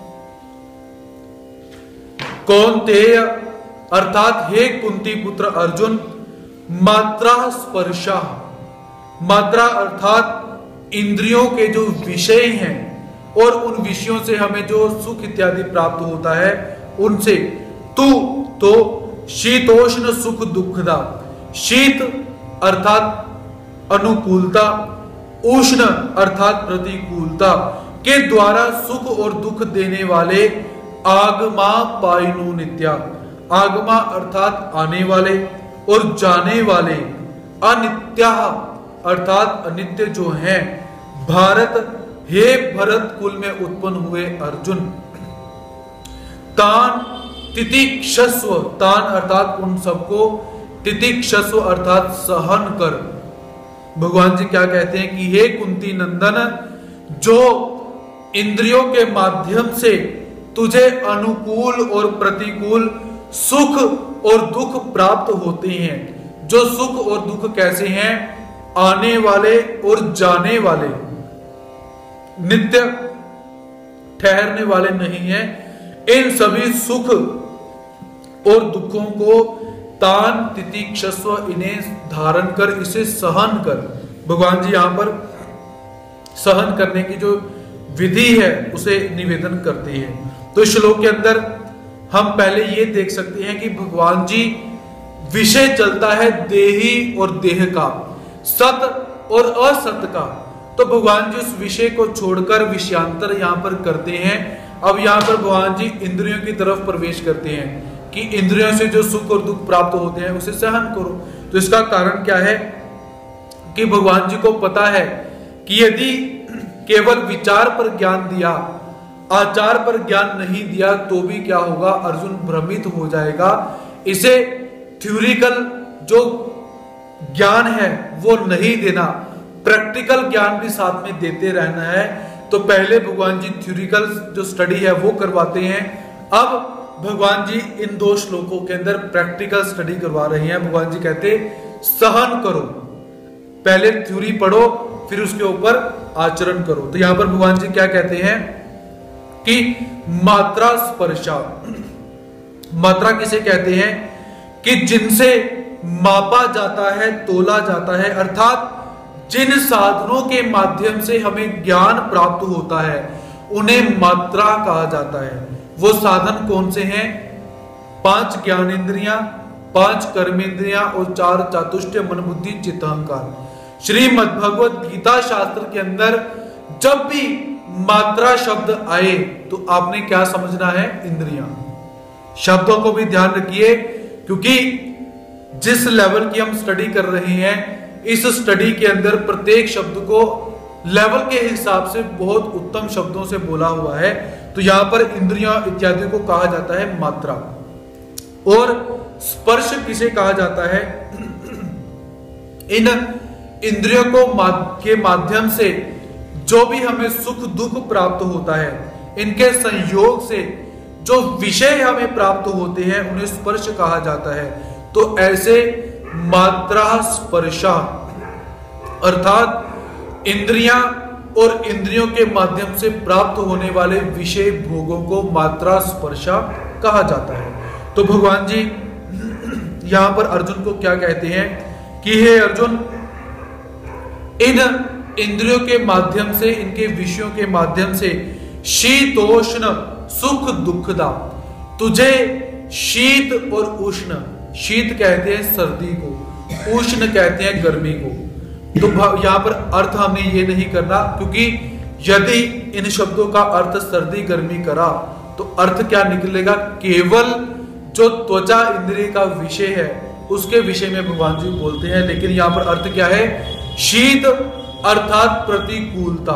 A: कौन्तेय अर्थात हे कुंती पुत्र अर्जुन, मात्रा स्पर्शा, मात्रा अर्थात इंद्रियों के जो विषय हैं और उन विषयों से हमें जो सुख इत्यादि प्राप्त होता है उनसे, तू तो शीतोष्ण सुख दुखदा, शीत अर्थात अनुकूलता, उष्ण अर्थात प्रतिकूलता के द्वारा सुख और दुख देने वाले आगमा पाइनु नित्या, आगमा अर्थात आने वाले और जाने वाले, अनित्या अर्थात अनित्य जो हैं, भारत हे भरत कुल में उत्पन्न हुए अर्जुन, तान तितिक्षस्व, तान अर्थात उन सबको, तितिक्षस्व अर्थात सहन कर। भगवान जी क्या कहते हैं कि हे कुंती नंदन, जो इंद्रियों के माध्यम से तुझे अनुकूल और प्रतिकूल सुख और दुख प्राप्त होते हैं, जो सुख और दुख कैसे हैं, आने वाले और जाने वाले, नित्य ठहरने वाले नहीं है। इन सभी सुख और दुखों को तान तितिक्षस्व, इन्हें धारण कर, इसे सहन कर। भगवान जी यहां पर सहन करने की जो विधि है उसे निवेदन करते हैं। तो श्लोक के अंदर हम पहले ये देख सकते हैं कि भगवान जी विषय चलता है देही और देह का, सत और असत का, तो भगवान जी उस विषय को छोड़कर विषयांतर यहां पर करते हैं। अब यहां पर भगवान जी इंद्रियों की तरफ प्रवेश करते हैं कि इंद्रियों से जो सुख और दुख प्राप्त होते हैं उसे सहन करो। तो इसका कारण क्या है कि भगवान जी को पता है कि यदि केवल विचार पर ज्ञान दिया, आचार पर ज्ञान नहीं दिया तो भी क्या होगा, अर्जुन भ्रमित हो जाएगा। इसे थ्योरिकल जो ज्ञान है वो नहीं देना, प्रैक्टिकल ज्ञान भी साथ में देते रहना है। तो पहले भगवान जी थ्योरिकल जो स्टडी है वो करवाते हैं, अब भगवान जी इन दो श्लोकों के अंदर प्रैक्टिकल स्टडी करवा रहे हैं। भगवान जी कहते सहन करो, पहले थ्योरी पढ़ो फिर उसके ऊपर आचरण करो। तो यहां पर भगवान जी क्या कहते हैं कि मात्रा स्पर्शा, मात्रा किसे कहते हैं कि जिनसे मापा जाता है, तोला जाता है, अर्थात जिन साधनों के माध्यम से हमें ज्ञान प्राप्त होता है उन्हें मात्रा कहा जाता है। वो साधन कौन से हैं, पांच ज्ञानेंद्रियां, पांच कर्मेंद्रियां और चार चातुष्टय मन बुद्धि चित्त अहंकार। श्रीमद् भगवत गीता शास्त्र के अंदर जब भी मात्रा शब्द आए तो आपने क्या समझना है, इंद्रियां। शब्दों को भी ध्यान रखिए, क्योंकि जिस लेवल की हम स्टडी कर रहे हैं, इस स्टडी के अंदर प्रत्येक शब्द को लेवल के हिसाब से बहुत उत्तम शब्दों से बोला हुआ है। तो यहां पर इंद्रियां इत्यादि को कहा जाता है मात्रा। और स्पर्श किसे कहा जाता है? इन इंद्रियों को के माध्यम से जो भी हमें सुख दुख प्राप्त होता है, इनके संयोग से जो विषय हमें प्राप्त होते हैं, उन्हें स्पर्श कहा जाता है। तो ऐसे मात्रा स्पर्शा, अर्थात इंद्रियां और इंद्रियों के माध्यम से प्राप्त होने वाले विषय भोगों को मात्रा स्पर्शा कहा जाता है। तो भगवान जी यहां पर अर्जुन को क्या कहते हैं कि हे अर्जुन, इन इंद्रियों के माध्यम से, इनके विषयों के माध्यम से शीतोष्ण सुख दुखदा, तुझे शीत और उष्ण, शीत कहते हैं सर्दी को, उष्ण कहते हैं गर्मी को। तो यहां पर अर्थ हमने ये नहीं करना, क्योंकि यदि इन शब्दों का अर्थ सर्दी गर्मी करा तो अर्थ क्या निकलेगा? केवल जो त्वचा इंद्रिय का विषय है उसके विषय में भगवान जी बोलते हैं। लेकिन यहां पर अर्थ क्या है? शीत अर्थात प्रतिकूलता,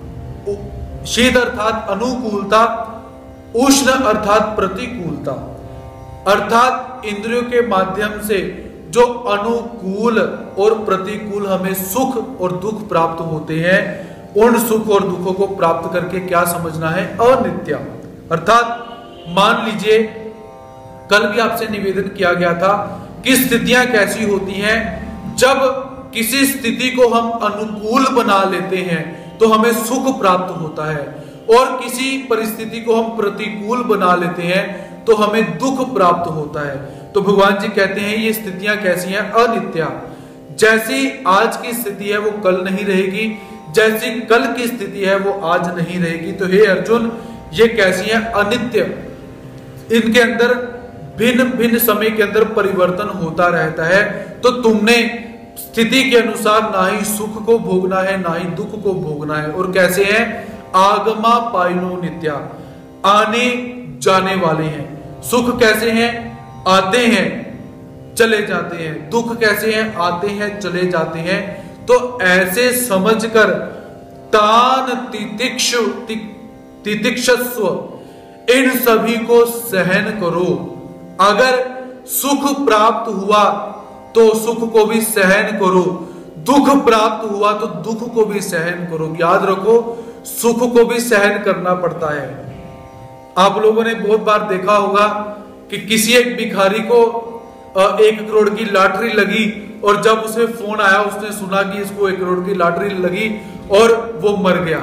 A: शीत अर्थात अनुकूलता, उष्ण अर्थात प्रतिकूलता। अर्थात इंद्रियों के माध्यम से जो अनुकूल और प्रतिकूल हमें सुख और दुख प्राप्त होते हैं, उन सुख और दुखों को प्राप्त करके क्या समझना है? अनित्य। अर्थात मान लीजिए, कल भी आपसे निवेदन किया गया था कि स्थितियां कैसी होती हैं, जब किसी स्थिति को हम अनुकूल बना लेते हैं तो हमें सुख प्राप्त होता है, और किसी परिस्थिति को हम प्रतिकूल बना लेते हैं तो हमें दुख प्राप्त होता है। तो भगवान जी कहते हैं ये स्थितियां कैसी हैं? अनित्य। जैसी आज की स्थिति है वो कल नहीं रहेगी, जैसी कल की स्थिति है वो आज नहीं रहेगी। तो हे अर्जुन, ये कैसी हैं? अनित्य। इनके अंदर भिन्न भिन्न समय के अंदर परिवर्तन होता रहता है। तो तुमने स्थिति के अनुसार ना ही सुख को भोगना है ना ही दुख को भोगना है। और कैसे हैं? आगमा पाइनो नित्या, आने जाने वाले हैं। सुख कैसे हैं? आते हैं चले जाते हैं। दुख कैसे हैं? आते हैं चले जाते हैं। तो ऐसे समझकर तान तितिक्षु तितिक्षस्व, इन सभी को सहन करो। अगर सुख प्राप्त हुआ तो सुख को भी सहन करो, दुख प्राप्त हुआ तो दुख को भी सहन करो। याद रखो, सुख को भी सहन करना पड़ता है। आप लोगों ने बहुत बार देखा होगा कि किसी एक भिखारी को एक करोड़ की लॉटरी लगी, और जब उसे फोन आया, उसने सुना कि इसको एक करोड़ की लॉटरी लगी, और वो मर गया।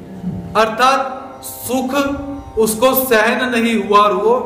A: अर्थात सुख उसको सहन नहीं हुआ, और वो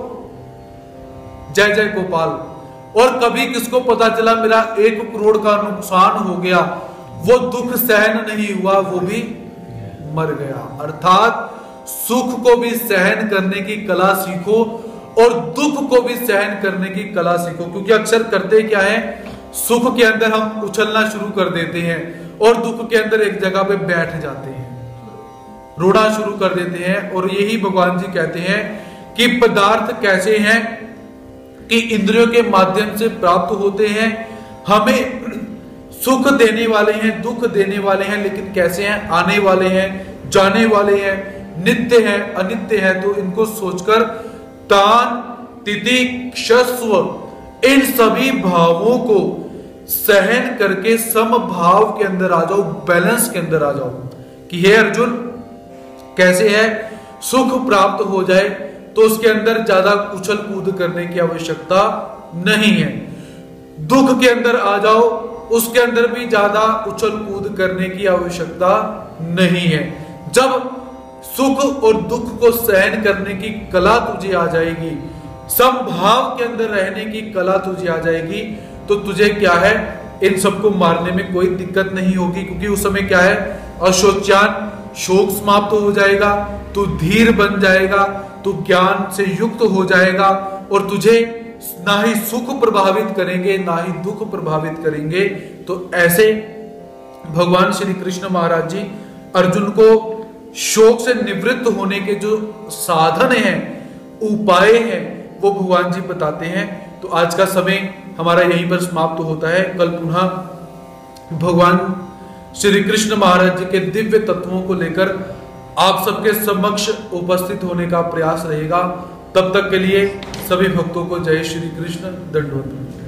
A: जय जय गोपाल। और कभी किसको पता चला मेरा एक करोड़ का नुकसान हो गया, वो दुख सहन नहीं हुआ, वो भी मर गया। अर्थात सुख को भी सहन करने की कला सीखो और दुख को भी सहन करने की कला सीखो। क्योंकि अक्सर करते क्या है, सुख के अंदर हम उछलना शुरू कर देते हैं और दुख के अंदर एक जगह पे बैठ जाते हैं, रोना शुरू कर देते हैं। और यही भगवान जी कहते हैं कि पदार्थ कैसे हैं कि इंद्रियों के माध्यम से प्राप्त होते हैं, हमें सुख देने वाले हैं, दुख देने वाले हैं, लेकिन कैसे हैं? आने वाले हैं, जाने वाले हैं, नित्य है, अनित्य है। तो इनको सोचकर तान तितिक्षस्व, इन सभी भावों को सहन करके समभाव के अंदर आ जाओ, बैलेंस के अंदर आ जाओ। कि हे अर्जुन, कैसे है? सुख प्राप्त हो जाए तो उसके अंदर ज्यादा उछल कूद करने की आवश्यकता नहीं है। दुख के अंदर आ जाओ, उसके अंदर भी ज्यादा उछल कूद करने की आवश्यकता नहीं है। जब सुख और दुख को सहन करने की कला तुझे आ जाएगी, समभाव के अंदर रहने की कला तुझे आ जाएगी, तो तुझे क्या है? इन सबको मारने में कोई दिक्कत नहीं होगी। क्योंकि उस समय क्या है? अशोच्यान, शोक समाप्त हो जाएगा, तू धीर बन जाएगा, तू ज्ञान से युक्त हो जाएगा, और तुझे ना ही सुख प्रभावित करेंगे ना ही दुख प्रभावित करेंगे। तो ऐसे भगवान श्री कृष्ण महाराज जी अर्जुन को शोक से निवृत्त होने के जो साधन हैं, उपाय हैं, वो भगवान जी बताते हैं। तो आज का समय हमारा यहीं पर समाप्त होता है। कल पुनः भगवान श्री कृष्ण महाराज जी के दिव्य तत्वों को लेकर आप सबके समक्ष उपस्थित होने का प्रयास रहेगा। तब तक के लिए सभी भक्तों को जय श्री कृष्ण, दंडवत।